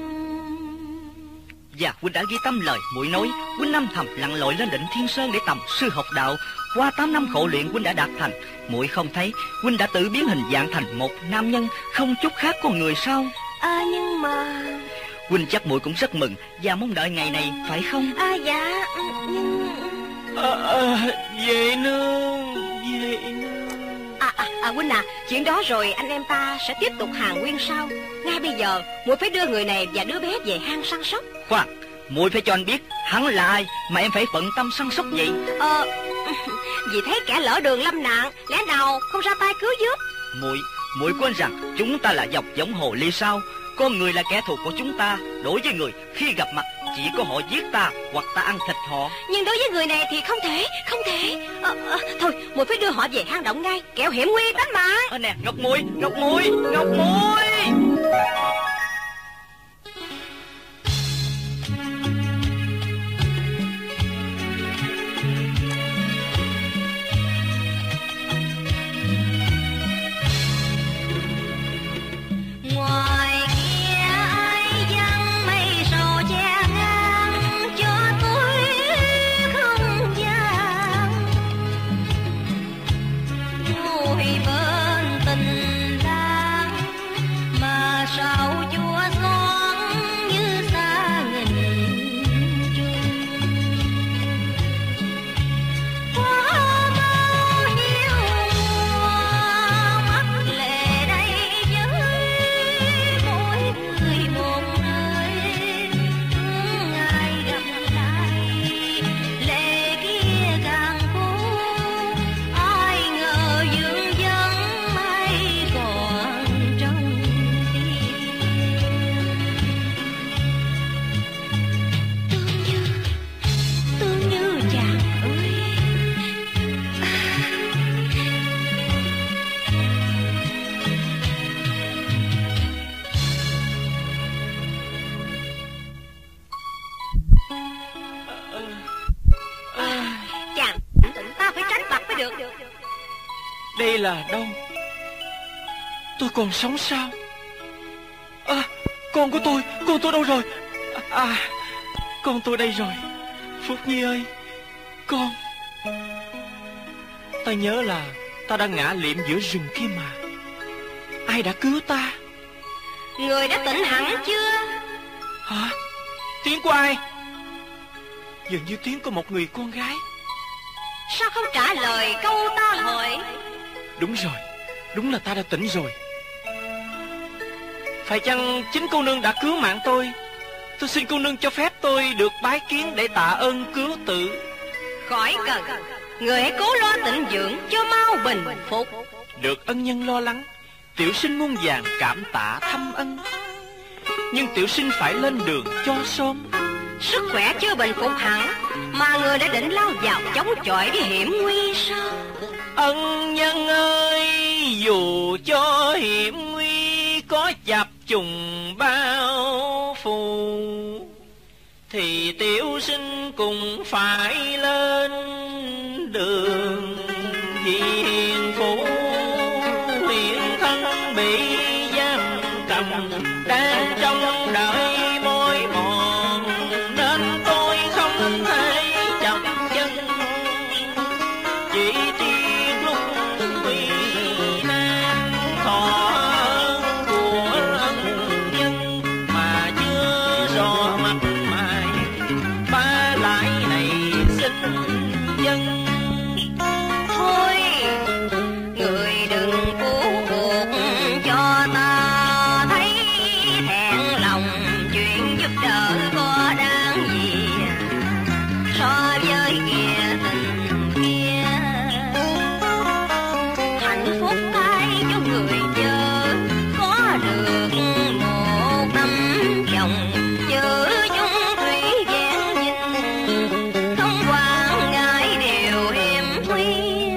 Và huynh đã ghi tâm lời muội nói. Huynh âm thầm lặn lội lên đỉnh Thiên Sơn để tầm sư học đạo. Qua 8 năm khổ luyện huynh đã đạt thành. Muội không thấy huynh đã tự biến hình dạng thành một nam nhân không chút khác con người sao? Nhưng mà Huynh chắc muội cũng rất mừng và mong đợi ngày này phải không? Dạ, nhưng Về nương. Huynh à, chuyện đó rồi anh em ta sẽ tiếp tục hàn huyên sau. Ngay bây giờ muội phải đưa người này và đứa bé về hang săn sóc. Khoan, muội phải cho anh biết hắn là ai mà em phải bận tâm săn sóc vậy? Vì thấy kẻ lỡ đường lâm nạn, lẽ nào không ra tay cứu giúp? Muội quên rằng chúng ta là dòng giống hồ ly sao? Con người là kẻ thù của chúng ta. Đối với người, khi gặp mặt chỉ có họ giết ta hoặc ta ăn thịt họ. Nhưng đối với người này thì không thể. Thôi, muội phải đưa họ về hang động ngay, kẻo hiểm nguy tính mạng. Nè, Ngọc Muội. Ngoài kia ai dăng mây sầu che ngang cho tôi không gian, ngồi bên tình lang mà sao chua xót như xa nghìn trùng. Quá bao nhiêu mùa mắt lệ đây với mỗi người một nơi, ai gặp lại lệ kia càng khô, ai ngờ dương dân ai còn trong tim. Tương như chàng ơi. Chàng, ta phải tránh mặt mới được. Đây là đâu? Tôi còn sống sao? Con của tôi đâu rồi? Con tôi đây rồi. Phúc Nhi ơi, con. Ta nhớ là ta đã ngã liệm giữa rừng kia mà. Ai đã cứu ta? Người đã tỉnh hẳn chưa? Hả? Tiếng của ai? Dường như tiếng của một người con gái. Sao không trả lời câu ta hỏi? Đúng rồi, đúng là ta đã tỉnh rồi. Phải chăng chính cô nương đã cứu mạng tôi? Tôi xin cô nương cho phép tôi được bái kiến để tạ ơn cứu tử. Khỏi cần. Người hãy cố lo tịnh dưỡng cho mau bình phục. Được ân nhân lo lắng, tiểu sinh muôn vàn cảm tạ thâm ân. Nhưng tiểu sinh phải lên đường cho sớm. Sức khỏe chưa bình phục hẳn mà người đã định lao vào chống chọi với hiểm nguy sao? Ân nhân ơi, dù cho hiểm nguy có chập trùng bao phù, thì tiểu sinh cũng phải lên đường vì hiền phụ. Hiện thân bị giam cầm đang trong đợi mối mòn, nên tôi không thể chậm chân. Chỉ tiếc lúc bị nan thọ của ân nhân mà chưa rõ mặt mày, ba lại này xin dân. Thôi, người đừng cố buộc cho ta thấy thẹn lòng. Chuyện giúp đỡ có đáng gì so với nghĩa tình kia. Hạnh phúc thay cho người vợ có được một tấm chồng chữ chung thủy vẹn vinh, không quản ngại điều hiểm nguy.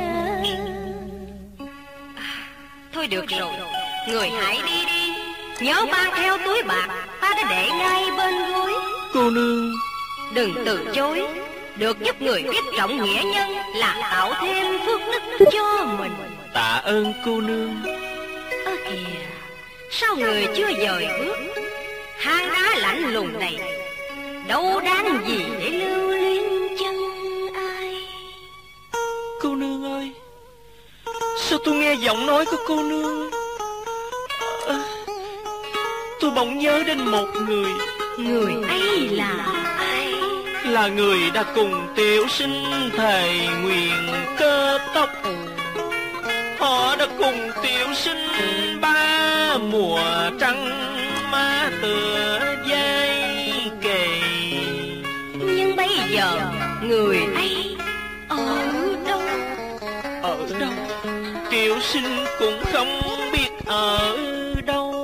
Thôi được rồi, người hãy đi đi. Nhớ mang theo túi bạc ta đã để ngay bên gối. Cô nương, Đừng từ chối. Được giúp người biết trọng nghĩa nhân là tạo thêm phước đức cho mình. tạ ơn cô nương. Ơ kìa, sao người chưa dời bước? Hang đá lạnh lùng này đâu đáng gì để lưu luyến chân ai. Cô nương ơi, sao tôi nghe giọng nói của cô nương? Tôi bỗng nhớ đến một người. Người ấy là ai? là người đã cùng Tiểu Sinh thề nguyện kết tóc. Họ đã cùng Tiểu Sinh 3 mùa trăng má tựa dây kề. Nhưng bây giờ người ấy ở đâu? Ở đâu? Tiểu Sinh cũng không biết ở đâu.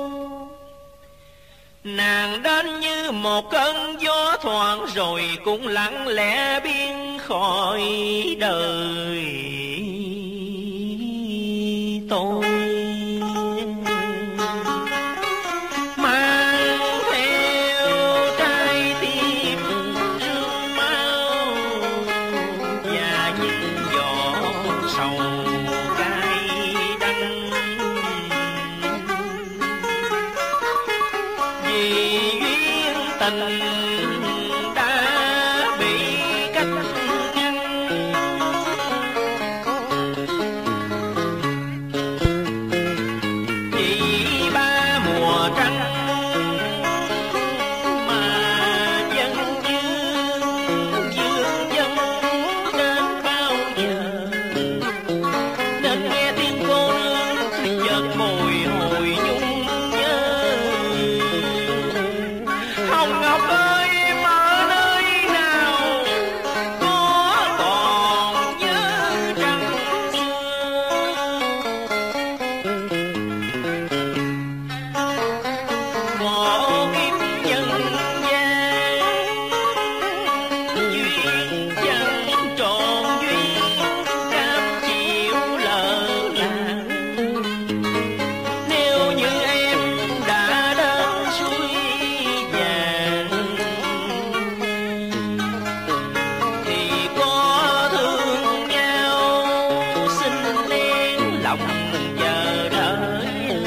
Nàng đến như một cơn gió thoảng rồi cũng lặng lẽ biến khỏi đời tôi. Mang theo trái tim rương máu và những giọt sầu cay đắng. Vì duyên tình đã bị cách ngăn, vì 3 mùa trăng mà dân dương dân đến bao giờ. Nên nghe tiếng cô nương chợt bồi hồi nhung nhớ. Hồng Ngọc ơi, em ở nơi nào, có còn nhớ trăng xưa. Một kiếp nhân gian duyên dáng trọn duyên cam chịu lỡ làng. Nếu như em đã đến suối vàng thì có thương nhau xin nén lòng chờ đợi.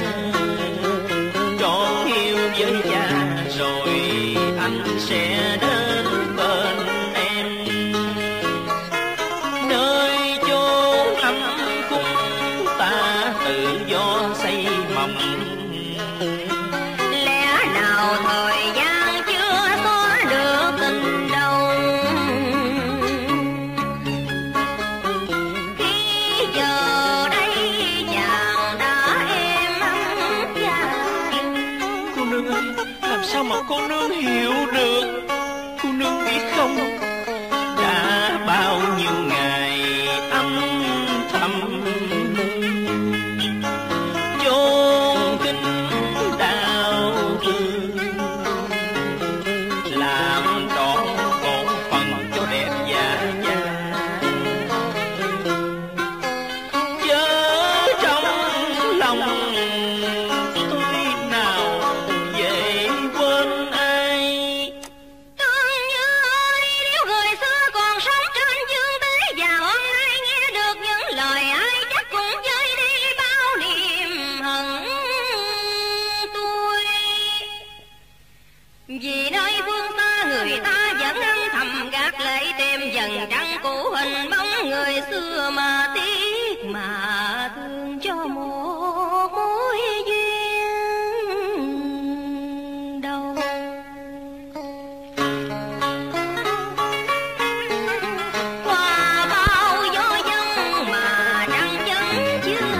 Trọn hiu với cha rồi anh sẽ đến bên em, nơi chốn âm cung ta tự do xây mộng. Lẽ nào thời gian chưa xóa được tình đầu, khi giờ đây chàng đã êm ấm dài. Cô nương ơi, làm sao mà cô nương hiểu được? Cô nương biết không, đã bao nhiêu ngày âm thầm chôn kín đau thương, làm trọn bổn phận cho đẹp và già. Chớ trong lòng tôi nào về quên ai. Thương như ơi, nếu người xưa còn sống trên dương thế và hôm nay nghe được những lời ai chắc cũng vơi đi bao niềm hận tôi. Vì nơi phương xa người ta vẫn âm thầm gác lệ tìm dần trăng cũ hình bóng người xưa mà tiếc mà thương cho một mối duyên đầu. Qua bao gió giông mà trăng chân chưa,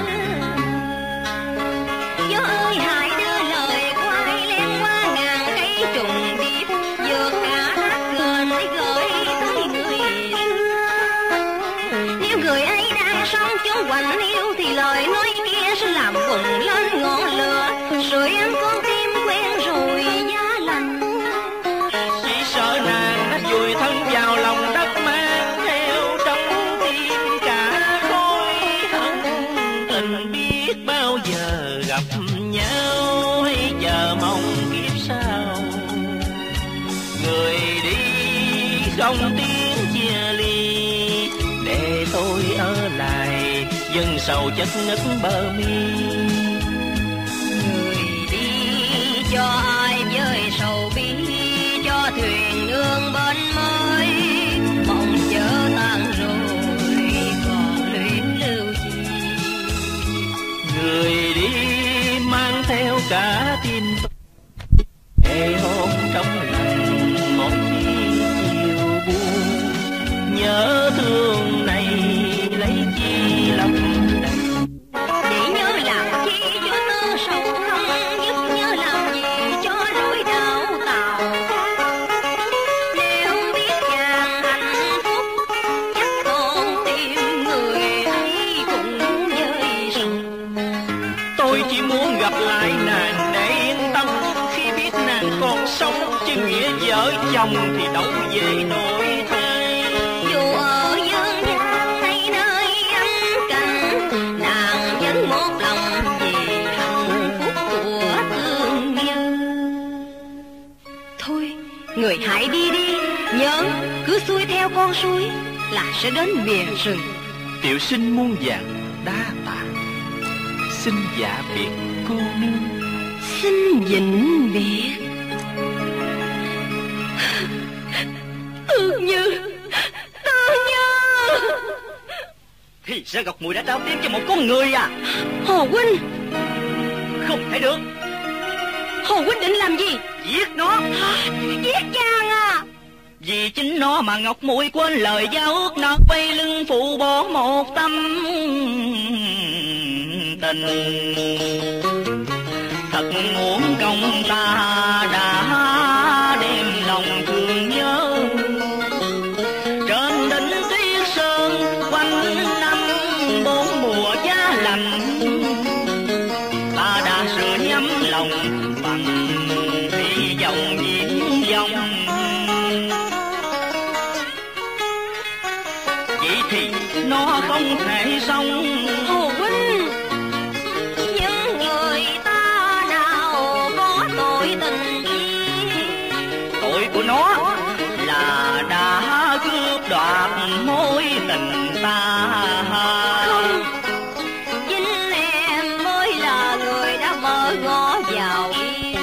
gió ơi hãy đưa lời quay len qua ngàn cây trùng điệp, vượt cả thác gần để gửi tới người xưa. Nếu người ấy đang sống chung quanh yêu thì lời nói kia sẽ làm bùng lên ngọn lửa, sưởi ấm con tim quen rồi giá lạnh. Chỉ sợ nàng đã vùi thân vào lòng đất, mang theo trong tim cả khối hận tình. Biết bao giờ gặp nhau hay chờ mong kiếp sau, người đi không tiếng chia ly, để tôi ở lại dâng sầu chất ngất bờ mi. Người đi cho ai với sầu bi, cho thuyền nương bên mới mong chớ tan rồi còn luyến lưu gì. Người đi mang theo cả tim tôi, để hôn trong lành mỗi khi chiều buồn. Tôi chỉ muốn gặp lại nàng để yên tâm. Khi biết nàng còn sống chứ nghĩa vợ chồng thì đâu về nổi thay. Dù ở dương gian hay nơi ấm canh, nàng vẫn một lòng vì hạnh phúc của thương nhân. Thôi, người hãy đi đi, nhớ cứ xuôi theo con suối là sẽ đến bìa rừng. Tiểu sinh muôn vàn đa tạ. Xin dạ biệt cô nương. Xin vĩnh biệt. Tương Như, Tương Như. Thì ra Ngọc Muội đã trao tiếng cho một con người à? Hồ huynh. Không thể được. Hồ huynh định làm gì? Giết nó. Giết chàng à? Vì chính nó mà Ngọc Muội quên lời giao ước, nó quay lưng phụ bỏ một tâm tình. Thật muốn công ta đã đem lòng thương nhớ. Trên đỉnh Tuyết Sơn quanh năm bốn mùa giá lạnh, ta đã sửa nhắm lòng bằng hy vọng viễn vọng. Vậy thì nó không thể sống. Hồ huynh, những người ta nào có tội tình gì? Tội của nó là đã cướp đoạt mối tình ta. Không, chính em mới là người đã mở ngõ vào yêu.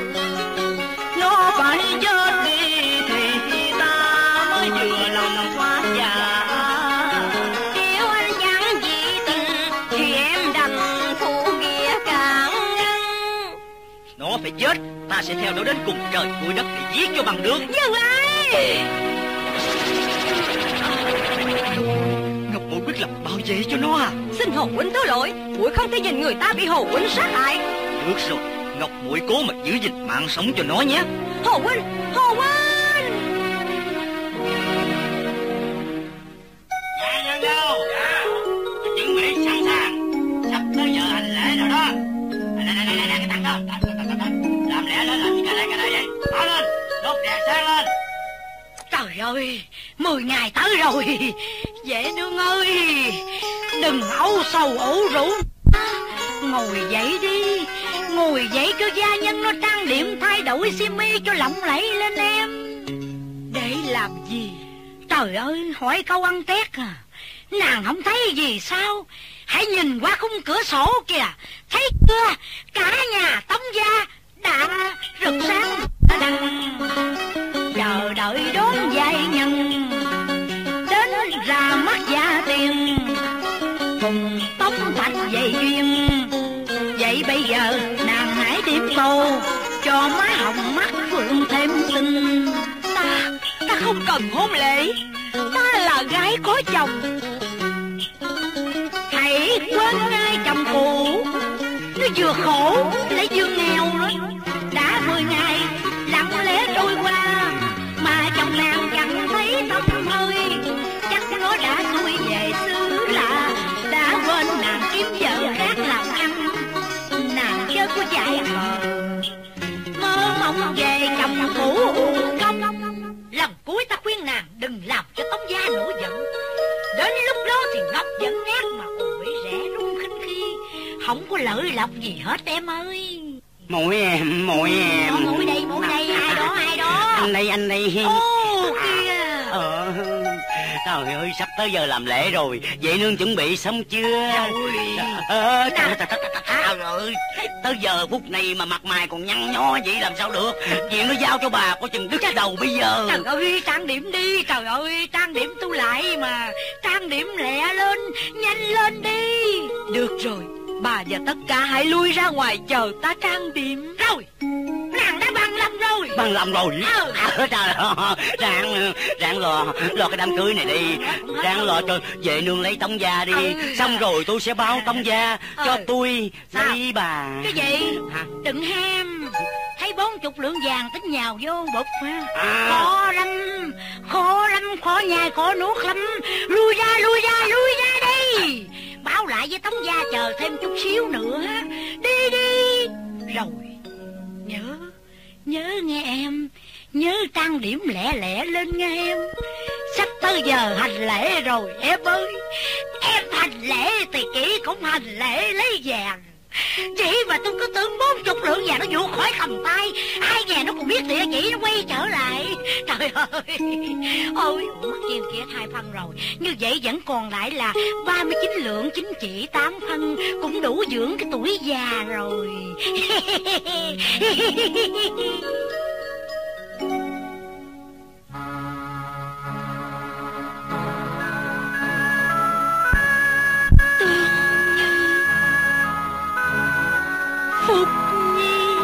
Nó phải chết đi thì ta mới vừa lòng thoát dạ. Nếu anh chẳng vì tình thì em đành phụ nghĩa cạn ngăn. Nó phải chết, ta sẽ theo nó đến cùng trời cuối đất để giết cho bằng được. Dừng lại. Ngọc Muội quyết làm bảo vệ cho nó à? Xin Hồ huynh thứ lỗi, muội không thể nhìn người ta bị Hồ huynh sát hại. Được rồi, Ngọc Muội cố mà giữ gìn mạng sống cho nó nhé. Hồ huynh, Hồ huynh. Dạ nhân đâu? Dạ. Chuẩn bị sẵn sàng, sắp tới giờ hành lễ rồi đó. Này, cái thằng đó, làm lẽ lên, làm cái này vậy? Mở lên, đốt đèn sáng lên. Trời ơi, 10 ngày tới rồi. Dễ nương ơi, đừng âu sầu ủ rũ. Ngồi dậy đi, ngồi dậy cho gia nhân nó trang điểm thay đổi xiêm y cho lộng lẫy lên em. Để làm gì? Trời ơi, hỏi câu ăn tét à. Nàng không thấy gì sao? Hãy nhìn qua khung cửa sổ kìa. Thấy chưa? Cả nhà Tống gia đã rực sáng đằng chờ đợi đón giai nhân đến ra mắt gia tiền cùng Tống Thạch dây duyên. Vậy bây giờ nàng hãy điểm cầu cho má hồng mắt phượng thêm xinh. Ta không cần hôn lễ, ta là gái có chồng. Hãy quên ngay chồng cũ, nó vừa khổ lại vừa nghèo nữa. Đã 10 ngày lặng lẽ trôi qua mà chồng nàng chẳng thấy tâm hơi. Chắc nó đã xuôi về xứ lạ, đã quên nàng kiếm vợ khác làm ăn. Nàng chớ có dại khờ mơ mộng về chồng cũ uổng công. Lần cuối ta khuyên nàng đừng làm cho Tống gia nổi giận. Đến lúc đó thì ngọc vẫn nát mà còn bị rẽ run khinh khi. Không có lợi lộc gì hết em ơi. Muội em. Muội đây, ai đó. Anh đây. Ô kìa. Trời ơi, sắp tới giờ làm lễ rồi. Vậy nương chuẩn bị xong chưa? Trời ơi, tới giờ phút này mà mặt mày còn nhăn nhó vậy làm sao được? Chuyện nó giao cho bà có chừng đứt cái đầu bây giờ. Trời ơi, trang điểm đi. Trời ơi, trang điểm tu lại mà. Trang điểm lẹ lên, nhanh lên đi. Được rồi, bà và tất cả hãy lui ra ngoài chờ ta trang điểm. Rồi, nàng đã bằng lòng rồi. Bằng lòng rồi. Trời ơi, ráng lo cái đám cưới này đi. Ráng lo cho vệ nương lấy Tống gia đi. Xong rồi tôi sẽ báo Tống gia cho tôi lấy bà. Cái gì? Đừng ham. Thấy 40 lượng vàng tính nhào vô bụp ha. Khó lắm, khó nhai, khó nuốt lắm. Lui ra đi. Báo lại với Tống gia chờ thêm chút xíu nữa. Đi đi. Rồi nhớ nghe em, nhớ trang điểm lẹ lẹ lên nghe em. Sắp tới giờ hành lễ rồi em ơi. Em hành lễ thì chị cũng hành lễ lấy vàng. Chị mà tôi cứ tưởng 40 lượng vàng nó vụt khỏi cầm tay, 2 ngày nó còn biết địa chỉ nó quay trở lại. Trời ơi. Ôi mất chiều kia 2 phân rồi. Như vậy vẫn còn lại là 39 lượng 9 chỉ 8 phân. Cũng đủ dưỡng cái tuổi già rồi. Phúc Nhi,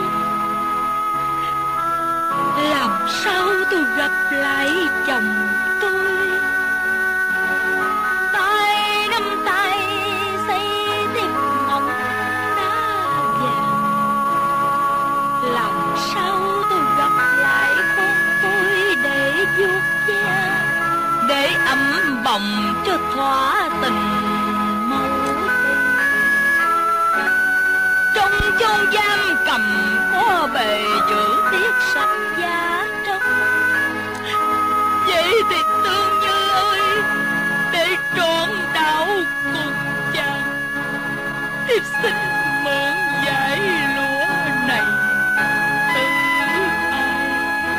làm sao tôi gặp lại chồng tôi? Tay nắm tay xây tiếp mộng đá vàng. Làm sao tôi gặp lại con tôi để vuốt ve, để ấm bồng cho thỏa tình mâu tình. Trong chốn giam cầm có bề giữ tiết sạch da trắng. Vậy thì Tương Như ơi, để trọn đạo cùng chàng, thiếp xin mượn dải lụa này từ ai.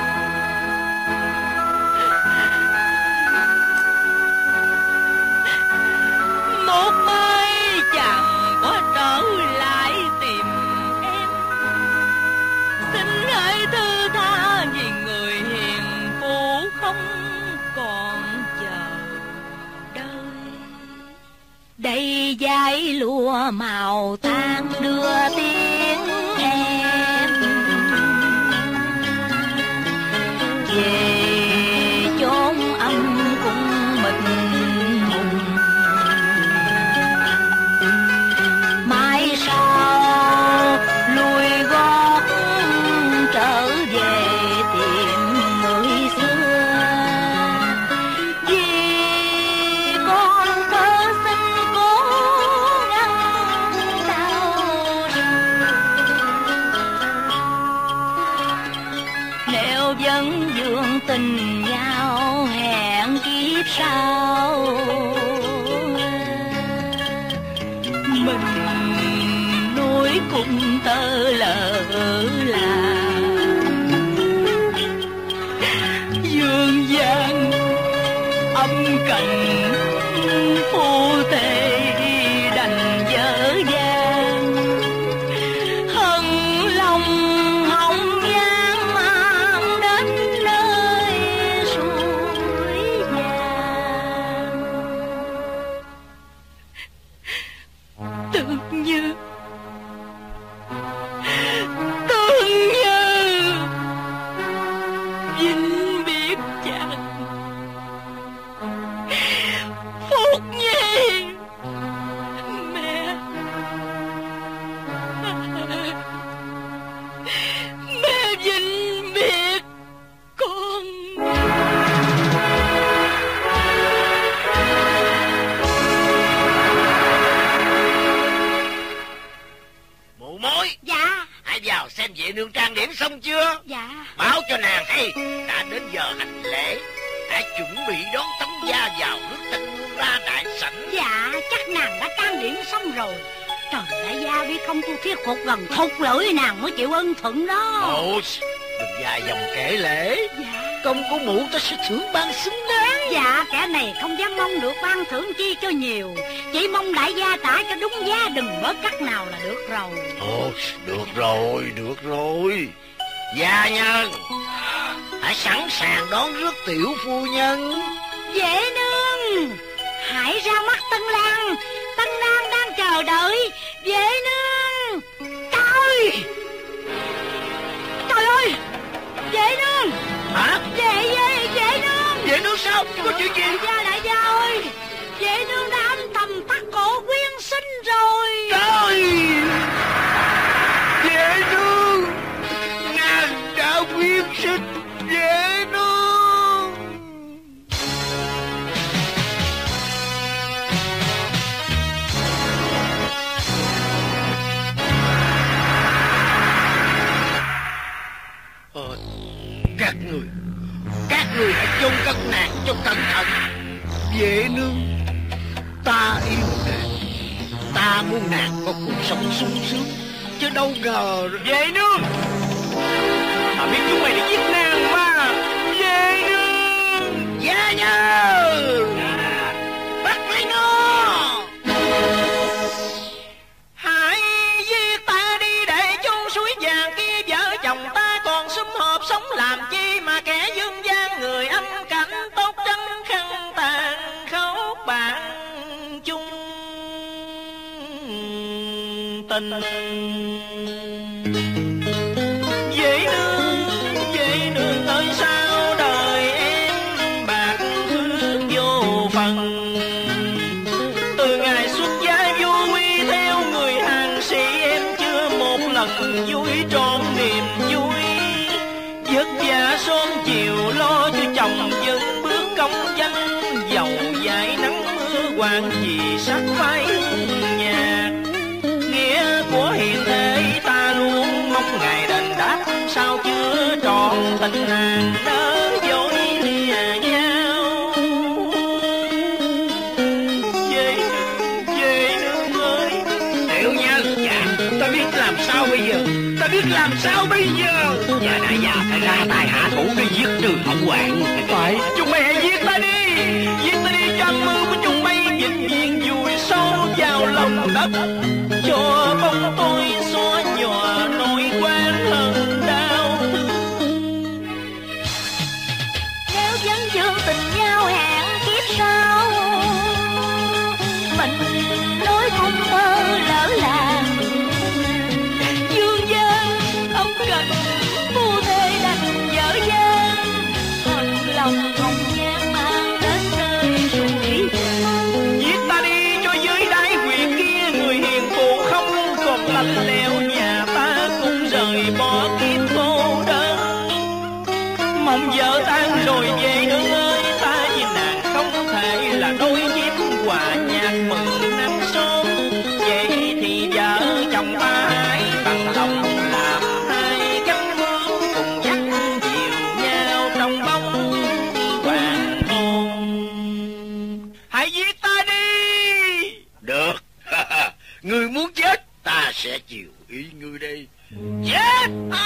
Một mai chàng có trở lại tìm em, xin hãy thứ tha vì người hiền phụ không còn chờ đợi. Đây dải lụa màu tang đưa tiếng em về chốn âm cung mình mùng. Mai sau lùi gót trở về tìm người xưa, vì con thơ xin cố ngăn đau. Nếu vẫn vương tình nhau hẹn kiếp sau, mình núi cùng tơ lỡ là dương gian âm cảnh phu thê đành dở dang. Hận lòng hồng nhan mang đến nơi suối vàng. Tương Như, Tương Như, vinh biết chàng. Phúc Nhi, mẹ, mẹ vinh biết con. Mụ mối, Dạ. hãy vào xem vệ nương trang điểm xong chưa? Dạ. Báo cho nàng hay đã đến giờ hành lễ. Hãy chuẩn bị đón Tống gia vào nước Thanh Nương ra đại sảnh. Dạ, chắc nàng đã trang điểm xong rồi. Trời đại gia biết không, tôi thuyết phục gần thục lưỡi nàng mới chịu ân thuận đó. Ôi, đừng dài dòng kể lễ. Dạ. Công của mụ ta sẽ thưởng ban xứng đáng. Dạ, kẻ này không dám mong được ban thưởng chi cho nhiều, chỉ mong đại gia trả cho đúng giá, đừng bớt cắt nào là được rồi. Ôi, được rồi. Gia nhân, hãy sẵn sàng đón rước tiểu phu nhân. Dễ nương, hãy ra mắt Tân Lang. Tân Lang đang chờ đợi. Dễ nương. Trời ơi, Dễ nương. Hả? Dễ nương. Dễ nương sao? Có chuyện gì? Đại gia ơi, Dễ nương đã âm thầm thắt cổ quyến sinh rồi. Trời, Dễ nương, nàng đã quyến sinh. Dễ nương. Các người hãy chôn cất nàng cho cẩn thận. Vệ nương, ta yêu nàng, ta muốn nàng có cuộc sống sung sướng, chứ đâu ngờ. Vệ nương, ta biết chúng mày để giết nàng mà. Vệ nương, Gia Nhờ, bắt lấy nó. hãy giết ta đi để chôn suối vàng kia. Vợ chồng ta còn sum họp sống làm chi mà kẻ dương gian người âm cảnh tốt trắng khăn tàn khóc bạn chung tình. Vậy nương ơi sao đời em bạc phước vô phần. Từ ngày xuất gia vô quy theo người hàng sĩ, em chưa một lần vui trọn niềm vui. Vất vả sớm chiều lo cho chồng vẫn bước công danh, dầu dãi nắng mưa hoàng vì sắc phai hương nhạc. Nghĩa của hiện thế ta luôn mong ngày đền đáp, sao chưa trọn tình nàng nỡ dối lìa nhau. Về nương ơi. Tiểu Nhân, ta biết làm sao bây giờ. Nhà đại gia phải ra tay hạ thủ để giết trừ hậu hoạn. Phải, chúng mày hãy giết ta đi. Giết ta đi cho âm mưu của chúng mày vĩnh viễn vùi sâu vào lòng đất, cho bóng tôi xóa nhòa nỗi quan hận đau thương. Nếu vẫn dương tình nhau hẹn kiếp sau, mình nói không mơ lỡ làng. Dương gian ông cần phu thê đành vợ gian, Thật lòng không gian mang đến nơi suối vàng. giết ta đi cho dưới đáy quyệt kia người hiền phụ không còn lạnh lẽo. Nhà ta cũng rời bỏ kiếp cô đơn, mong vợ tan rồi về nương ơi. Ta vì nàng không thể là đôi chiếc hòa nhạc mừng năm sớm. Vậy thì vợ chồng ta hãy bằng lòng làm hai cánh bướm, cùng dắt dìu nhau trong bóng hoàng hôn. Hãy giết ta đi. Được. Ngươi muốn chết, ta sẽ chịu ý ngươi đây. Chết.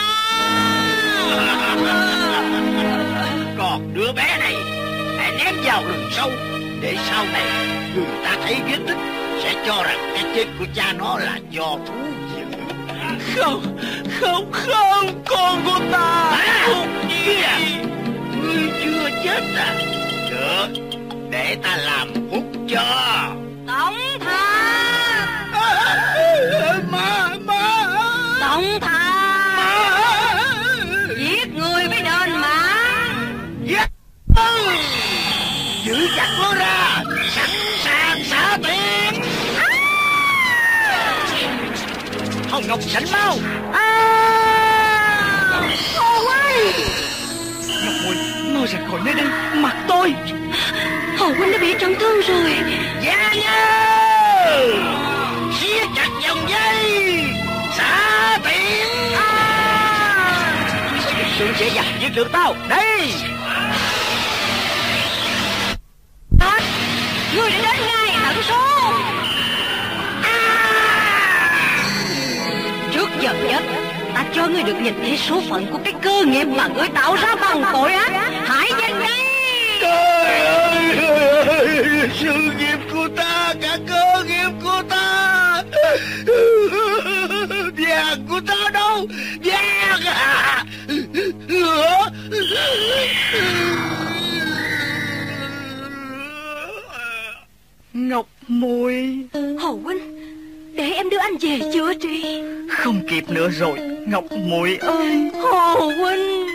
Còn đứa bé này hãy ném vào rừng sâu, để sau này người ta thấy vết tích sẽ cho rằng cái chết của cha nó là do thú dữ. Không, con của ta. Ngươi chưa chết à? Được, để ta làm phúc cho. Tổng thà, tổng thà, giết người với đền mạng. Giữ chặt nó ra, sẵn sàng xả tiền. Hồng Ngọc sảnh mau. Hồ Huynh, Ngọc Muội, mau ra khỏi nơi đây, mặt tôi. Hồ Huynh đã bị trọng thương rồi. Gia Nhờ, siết chặt vòng dây, xả tiền. Sương sẽ giặt giết được tao. Đây. Ngươi đã đến ngay tận số. Trước giờ chết, ta cho ngươi được nhìn thấy số phận của cái cơ nghiệp mà ngươi tạo ra bằng tội ác. Hãy danh đây. Trời ơi, sự nghiệp của ta, cả cơ nghiệp của ta. Vàng của ta đâu? Vàng à? Ngọc Muội. Hồ Huynh, để em đưa anh về chữa trị. Không kịp nữa rồi, Ngọc Muội ơi. Hồ Huynh,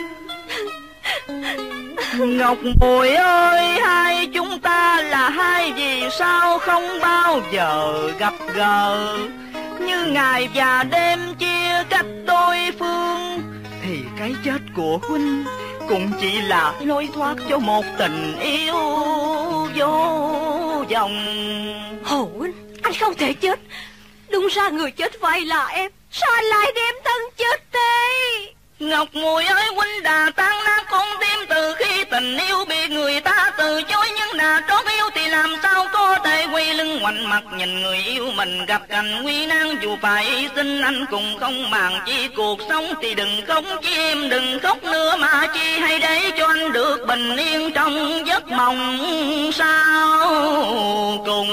Ngọc Muội ơi, hai chúng ta là hai vì sao không bao giờ gặp gỡ. Như ngày và đêm chia cách đôi phương, thì cái chết của huynh cũng chỉ là lối thoát cho một tình yêu vô vọng. Hồ Huynh, anh không thể chết. Đúng ra người chết phải là em. Sao anh lại đem thân chết thế? Ngọc Muội ơi, huynh đã tan nát con lưng ngoảnh mặt nhìn người yêu mình gặp cảnh nguy nan, dù phải xin anh cùng không màng chi cuộc sống thì đừng khóc chi em đừng khóc nữa mà chi, hãy để cho anh được bình yên trong giấc mộng sau cùng.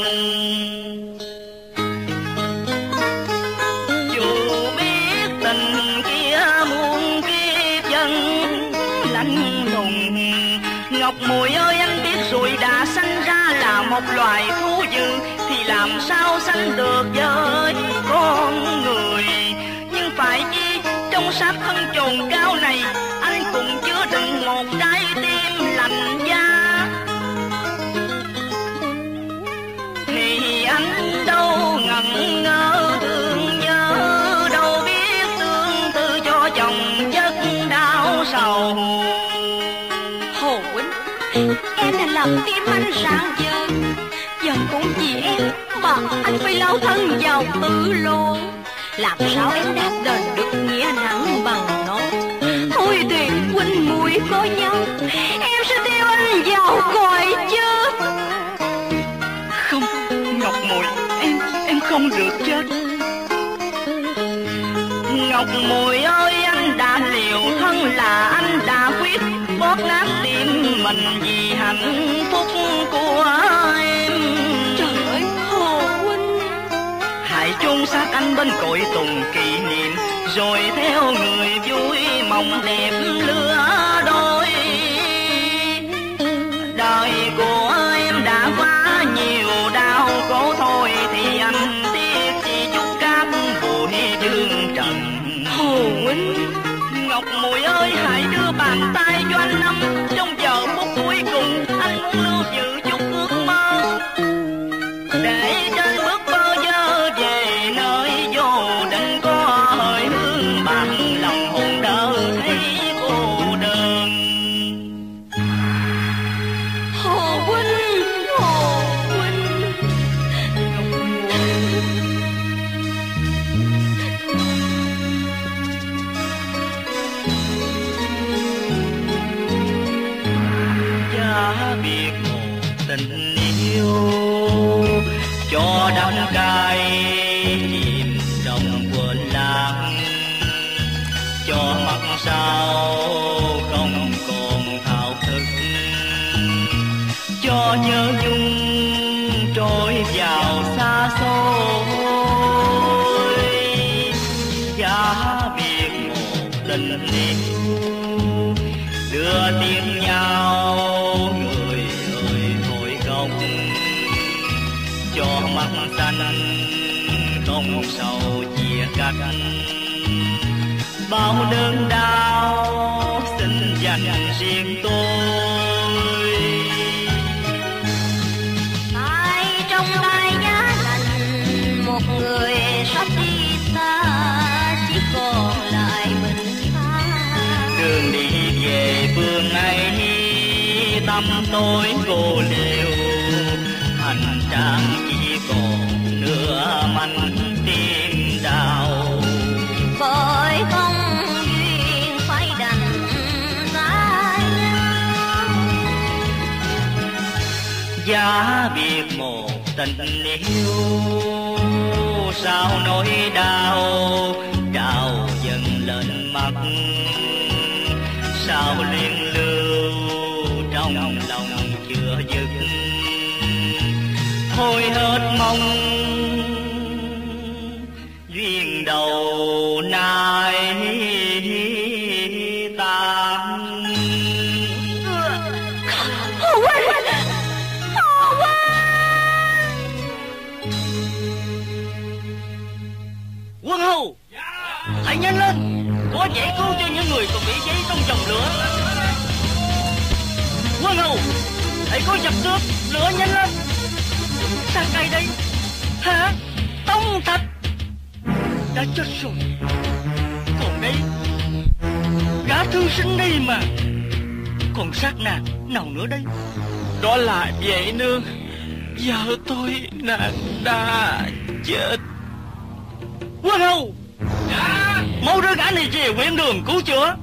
Dù biết tình kia muôn kiếp dân lạnh lùng, Ngọc Mùi ơi anh biết rồi, đã sanh ra là một loài thú dữ thì làm sao sanh được với con người. Nhưng phải chi trong xác thân chồn cao này anh cũng chứa đựng một trái tim lạnh giá, thì anh đâu ngần ngơ thương nhớ, đâu biết tương tư cho chồng chất đau sầu. Hồ huynh, em đã làm tim anh rạng giờ, giờ cũng vì em mà anh phải lao thân vào tử lộ. Làm sao em đáp đền được nghĩa nặng bằng nó? Thôi thì huynh muội có nhau, em sẽ theo anh vào cõi chết. Không, Ngọc Mùi, em không được chết. Ngọc Mùi ơi, anh đã liều thân là anh đã quyết bóp nát tim mình vì hạnh phúc của em. Trời ơi, Hồ huynh, hãy chôn xác anh bên cội tùng kỷ niệm, rồi theo người vui mộng đẹp lứa đôi. Đời của em đã quá nhiều đau khổ thôi thì anh tiếc chỉ chút cát bụi dương trần. Hồ huynh, Ngọc Mùi ơi, hãy đưa bàn tay cho anh nắm, trong giờ phút cuối cùng anh muốn lưu giữ chút ước mơ, để trên bước bơ vơ về nơi vô định có hơi hương bằng lòng hồn đỡ thấy cô đơn. Hồ huynh, Hồ huynh. Cha biết một tình yêu cho đắng cay chìm trong quên lãng, cho mặt sao không còn thao thức, cho nhớ nhung trôi vào xa xôi. Cha biết một tình yêu đưa tiếng nhau người ơi thôi không, cho mắt xanh không sầu chia cắt, bao đớn đau xin dành riêng tôi. Ai trong tay giá lạnh, một người sắp đi xa, chỉ còn lại mình ta. Đường đi về phương ấy tâm tôi cô liêu, hành trang chỉ còn nửa mảnh tim đau. Bởi không duyên phải đành xa nhau. Giá biết một tình yêu sao nỗi đau trào dần lên mặt, sao liên lưu trong lòng chưa dứt. Thôi hết mong duyên đầu nay tan. Hồ huynh, Hồ huynh. Quân hầu, hãy nhanh lên, có giải cứu cho những người còn bị cháy trong dòng lửa. Quân hầu, hãy có dập tước lửa nhanh lên. Sao cây đây? Hả? Tông Thạch đã chết rồi. Còn đây, gã thương sinh đây mà. Còn xác nàng nào nữa đây? Đó là vệ nương, vợ tôi nàng đã chết. Quân hầu, mau đưa gã này về huyện đường cứu chữa.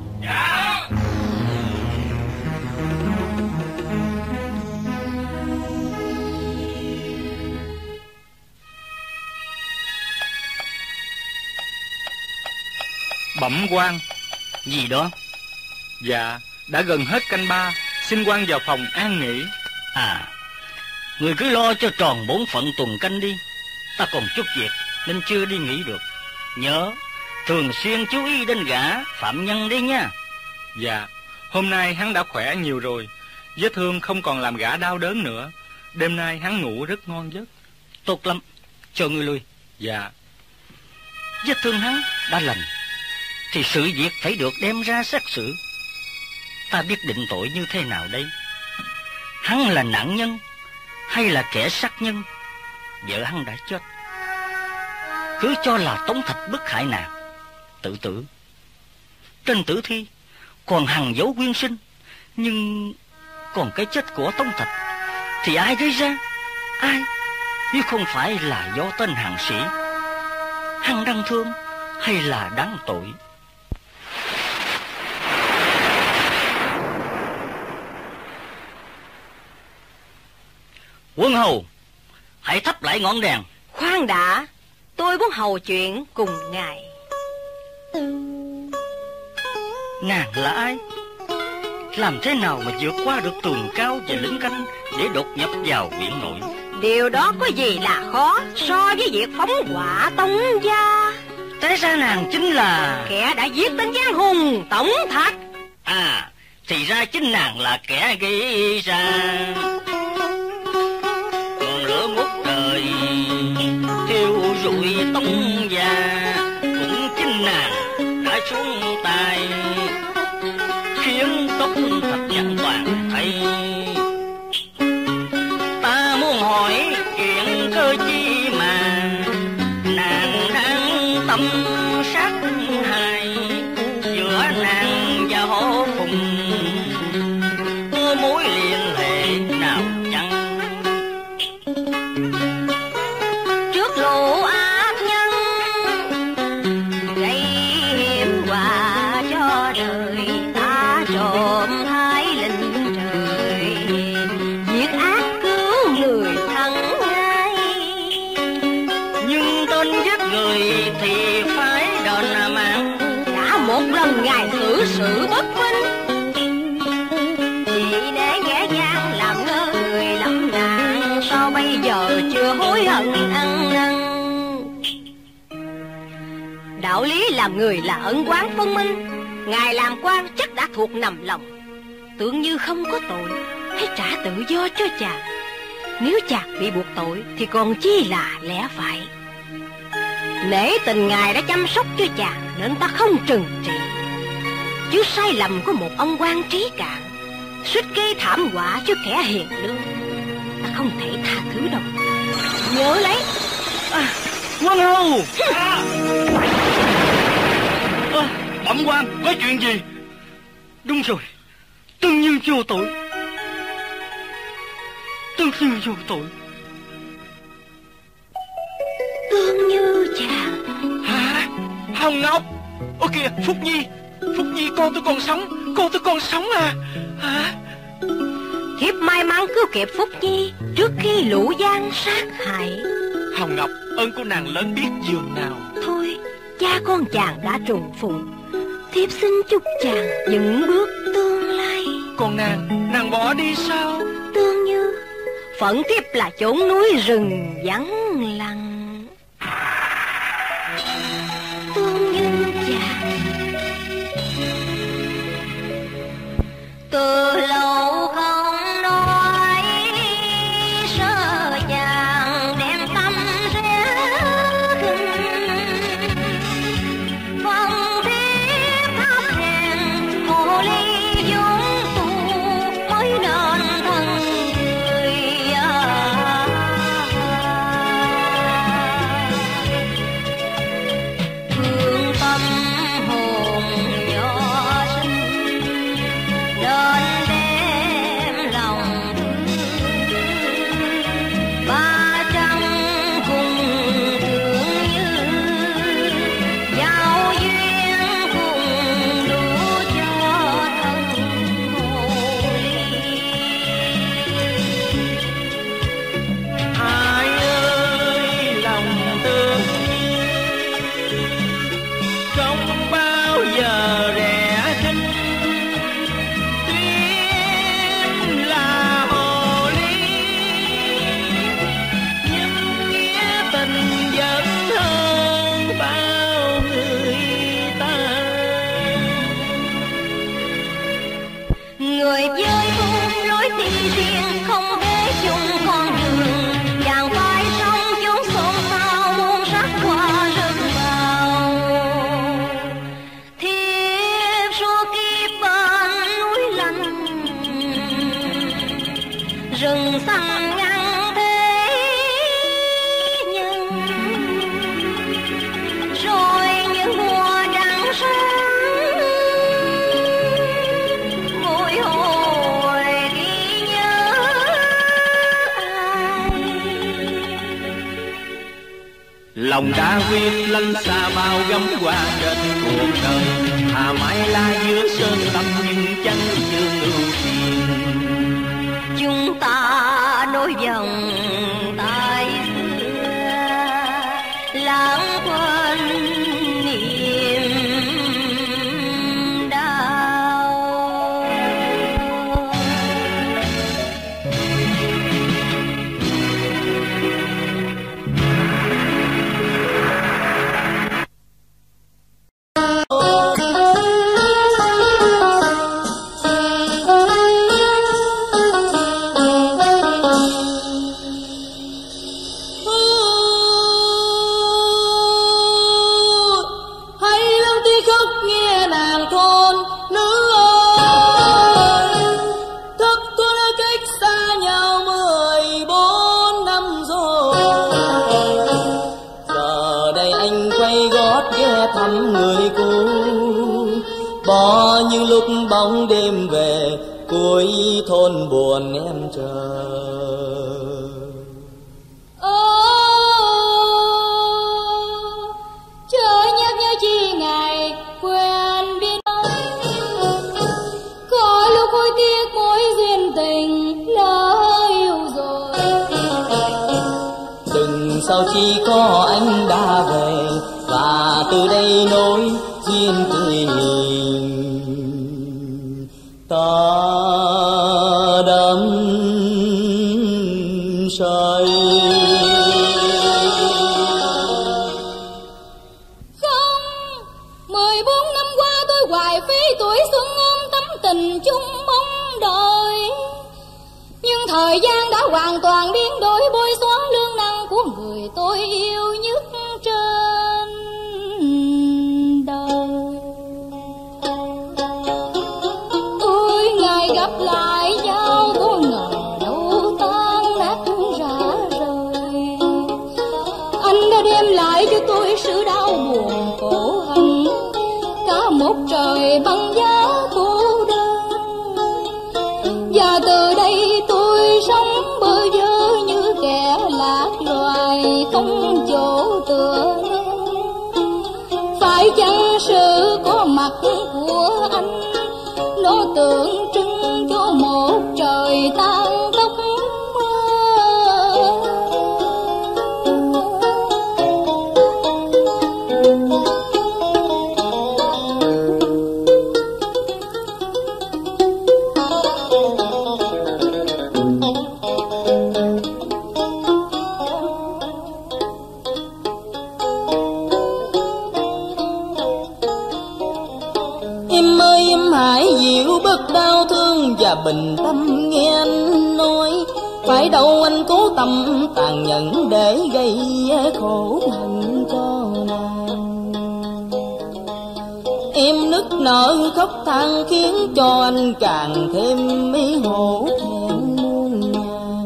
Bẩm quan. Gì đó? Dạ, đã gần hết canh 3, xin quan vào phòng an nghỉ. À, người cứ lo cho tròn bổn phận tuần canh đi. Ta còn chút việc nên chưa đi nghỉ được. Nhớ thường xuyên chú ý đến gã phạm nhân đi nha. Dạ, hôm nay hắn đã khỏe nhiều rồi, vết thương không còn làm gã đau đớn nữa. Đêm nay hắn ngủ rất ngon giấc. Tốt lắm, cho ngươi lui. Dạ. Vết thương hắn đã lành thì sự việc phải được đem ra xét xử. Ta biết định tội như thế nào đây? Hắn là nạn nhân hay là kẻ sát nhân? Vợ hắn đã chết, cứ cho là Tống Thạch bức hại nàng, tự tử. Trên tử thi còn hằn dấu quyên sinh, nhưng còn cái chết của Tống Thạch thì ai gây ra? Ai nếu không phải là do tên hạng sĩ? Hắn đang thương hay là đáng tội? Quân hầu, hãy thắp lại ngọn đèn. Khoan đã, tôi muốn hầu chuyện cùng ngài. Nàng là ai? Làm thế nào mà vượt qua được tường cao và lính canh để đột nhập vào viện nội? Điều đó có gì là khó so với việc phóng hỏa Tống gia. Té ra nàng chính là kẻ đã giết tên giang hùng Tống Thạch. À, thì ra chính nàng là kẻ gây ra ngọn lửa ngút trời thiêu rụi Tống gia. Cũng chính nàng đã xuống tay khiến Tống Thạch nhận toàn thây. Ta muốn hỏi chuyện cơ chi mà nàng đang tâm sát hại, giữa nàng và Hổ Phùng có mối liên hệ nào chăng? Trước lũ ác nhân gây hiểm họa cho đời, ta trộm thái linh trời, giết ác cứu người thân ngay. Nhưng tên giết người thì phải đền mạng. Đã một lần ngài xử sự bất minh, chỉ để kẻ gian làm ngơ người lắm nạn, sao bây giờ chưa hối hận ăn năn? Đạo lý làm người là ân oán phân minh, ngài làm quan chắc đã thuộc nằm lòng. Tưởng như không có tội, hãy trả tự do cho chàng. Nếu chàng bị buộc tội thì còn chi là lẽ phải. Nể tình ngài đã chăm sóc cho chàng nên ta không trừng trị, chứ sai lầm của một ông quan trí cạn suýt gây thảm họa cho kẻ hiền lương, ta không thể tha thứ đâu. Nhớ lấy. Quân hầu! Bẩm quan, có chuyện gì? Đúng rồi, Tương Như vô tội. Tương Như vô tội. Tương Như chàng? Hả? Hồng Ngọc? Ôi kìa, Phúc Nhi, con tôi còn sống, con tôi còn sống à? Hả? Thiếp may mắn cứu kịp Phúc Nhi trước khi lũ gian sát hại. Hồng Ngọc, ơn của nàng lớn biết dường nào. Thôi, cha con chàng đã trùng phùng, thiếp xin chúc chàng vững bước tương lai. Còn nàng bỏ đi sao? Tương Như, phận thiếp là chốn núi rừng vắng lặng. Tương Như chàng, từ lâu không nói sơ chàng đem tâm rẽ khinh, phần thiết thắp đèn hồ ly vốn tu mới nên thân người. người với buông lối đi riêng không thể chung con đường, chàng phải sống chúng xôn xao muôn sắc hoa rừng vào. Thiếp suốt kiếp bên núi lạnh, rừng xanh ngăn thế nhân, rồi những mùa trăng sáng mỗi hồi ghi nhớ ai. Lòng đã quyết lăn xa bao gấm qua trên cuộc đời, thà mãi la giữa sơn lâm nhưng chẳng dương ưu phiền. Chúng ta nối dòng tay xưa, lãng quên niềm đau. Như lúc bóng đêm về cuối thôn buồn em chờ. Chờ nhắc nhớ chi ngày quên biết, có lúc hối tiếc mối duyên tình lỡ yêu rồi. Đừng sao chỉ có anh đã về, và từ đây nối duyên tình ta đắm say. Không, 14 năm qua tôi hoài phí tuổi xuân ôm tấm tình chung mong đợi, nhưng thời gian đã hoàn toàn biến đổi, bôi xóa lương năng của người tôi yêu nhất trên đời. Gặp lại nhau có ngày đâu tan nát rã rời, anh đã đem lại cho tôi sự đau buồn khổ hành, cả một trời băng giá cô đơn. Và từ đây tôi sống bơ vơ như kẻ lạc loài không chỗ tựa. Phải chăng sự có mặt của anh nó tượng trưng cho một trời tan tóc đau thương và bình tâm nghe anh nói. Phải đâu anh cố tâm tàn nhẫn để gây khổ hận cho nàng. Em nức nở khóc than khiến cho anh càng thêm mê hổ thẹn muôn ngàn.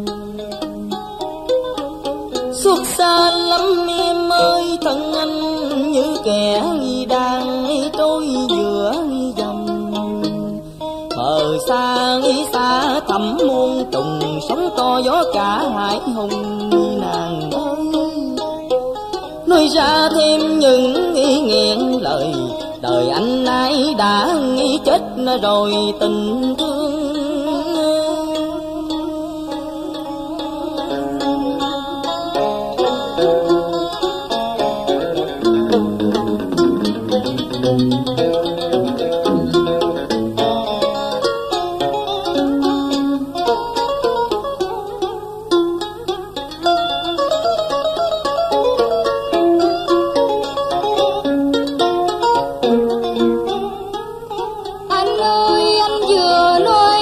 Suốt xa lắm em ơi, thân anh như kẻ đang trôi giữa dòng. Mờ xa xa thẳm muôn trùng, sóng to gió cả hải hùng nàng ơi. Nói ra thêm những nghẹn lời, đời anh ai đã chết rồi tình thương. Anh ơi, anh vừa nói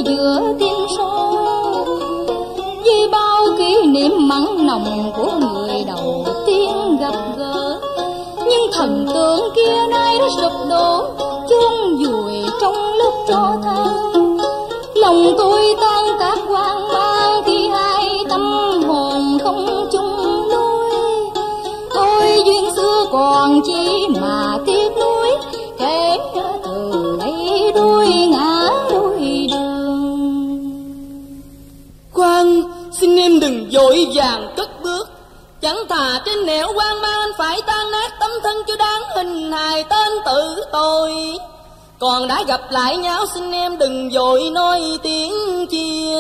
giữa tiếng sông, với bao kỷ niệm mặn nồng của người đầu tiên gặp gỡ. Nhưng thần tượng kia nay đã sụp đổ, chôn vùi trong lúc tro than. Lòng tôi tan tác hoang mang khi hai tâm hồn không chung lối. Ôi duyên xưa còn chi mà tiếc nuối, kể từ đây đôi ngã đôi đường. Khoan, xin em đừng vội vàng cất bước. Chẳng thà trên nẻo hoang mang anh phải tan nát tấm thân cho đáng hình hài tên tự tôi. Còn đã gặp lại nhau xin em đừng vội nói tiếng chia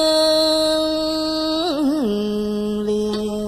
lìa.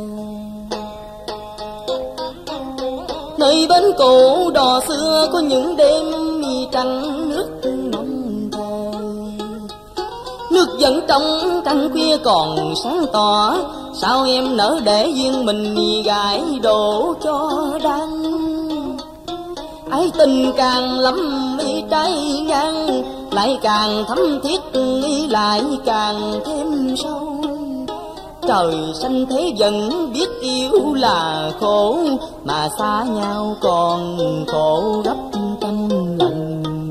Nơi bến cổ đò xưa có những đêm mi trăng nước nông thời. Nước vẫn trong trăng khuya còn sáng tỏ, sao em nỡ để duyên mình gãi đổ cho đắng. Ái tình càng lắm mi trái ngang, lại càng thấm thiết lại càng thêm sâu. Trời xanh thế vẫn biết yêu là khổ, mà xa nhau còn khổ gấp trăm lần.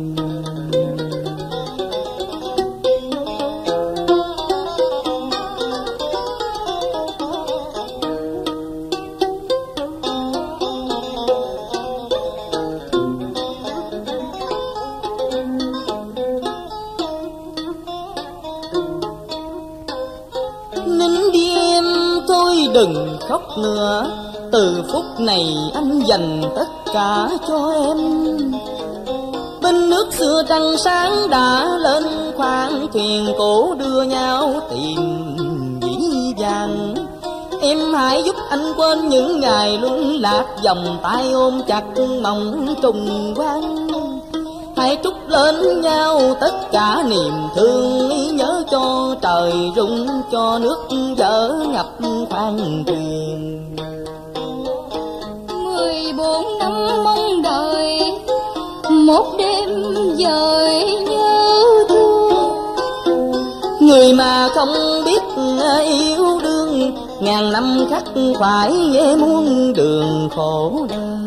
Đừng khóc nữa, từ phút này anh dành tất cả cho em. Bên nước xưa trăng sáng đã lên, khoang thuyền cổ đưa nhau tìm vĩ vàng. Em hãy giúp anh quên những ngày luân lạc, vòng tay ôm chặt mong trùng quang. Hãy trút lên nhau tất cả niềm thương, nhớ cho trời rung, cho nước vỡ ngập khoang thuyền. 14 năm mong đợi, một đêm dời nhớ thương. Người mà không biết yêu đương, ngàn năm khắc phải muôn đường khổ đau.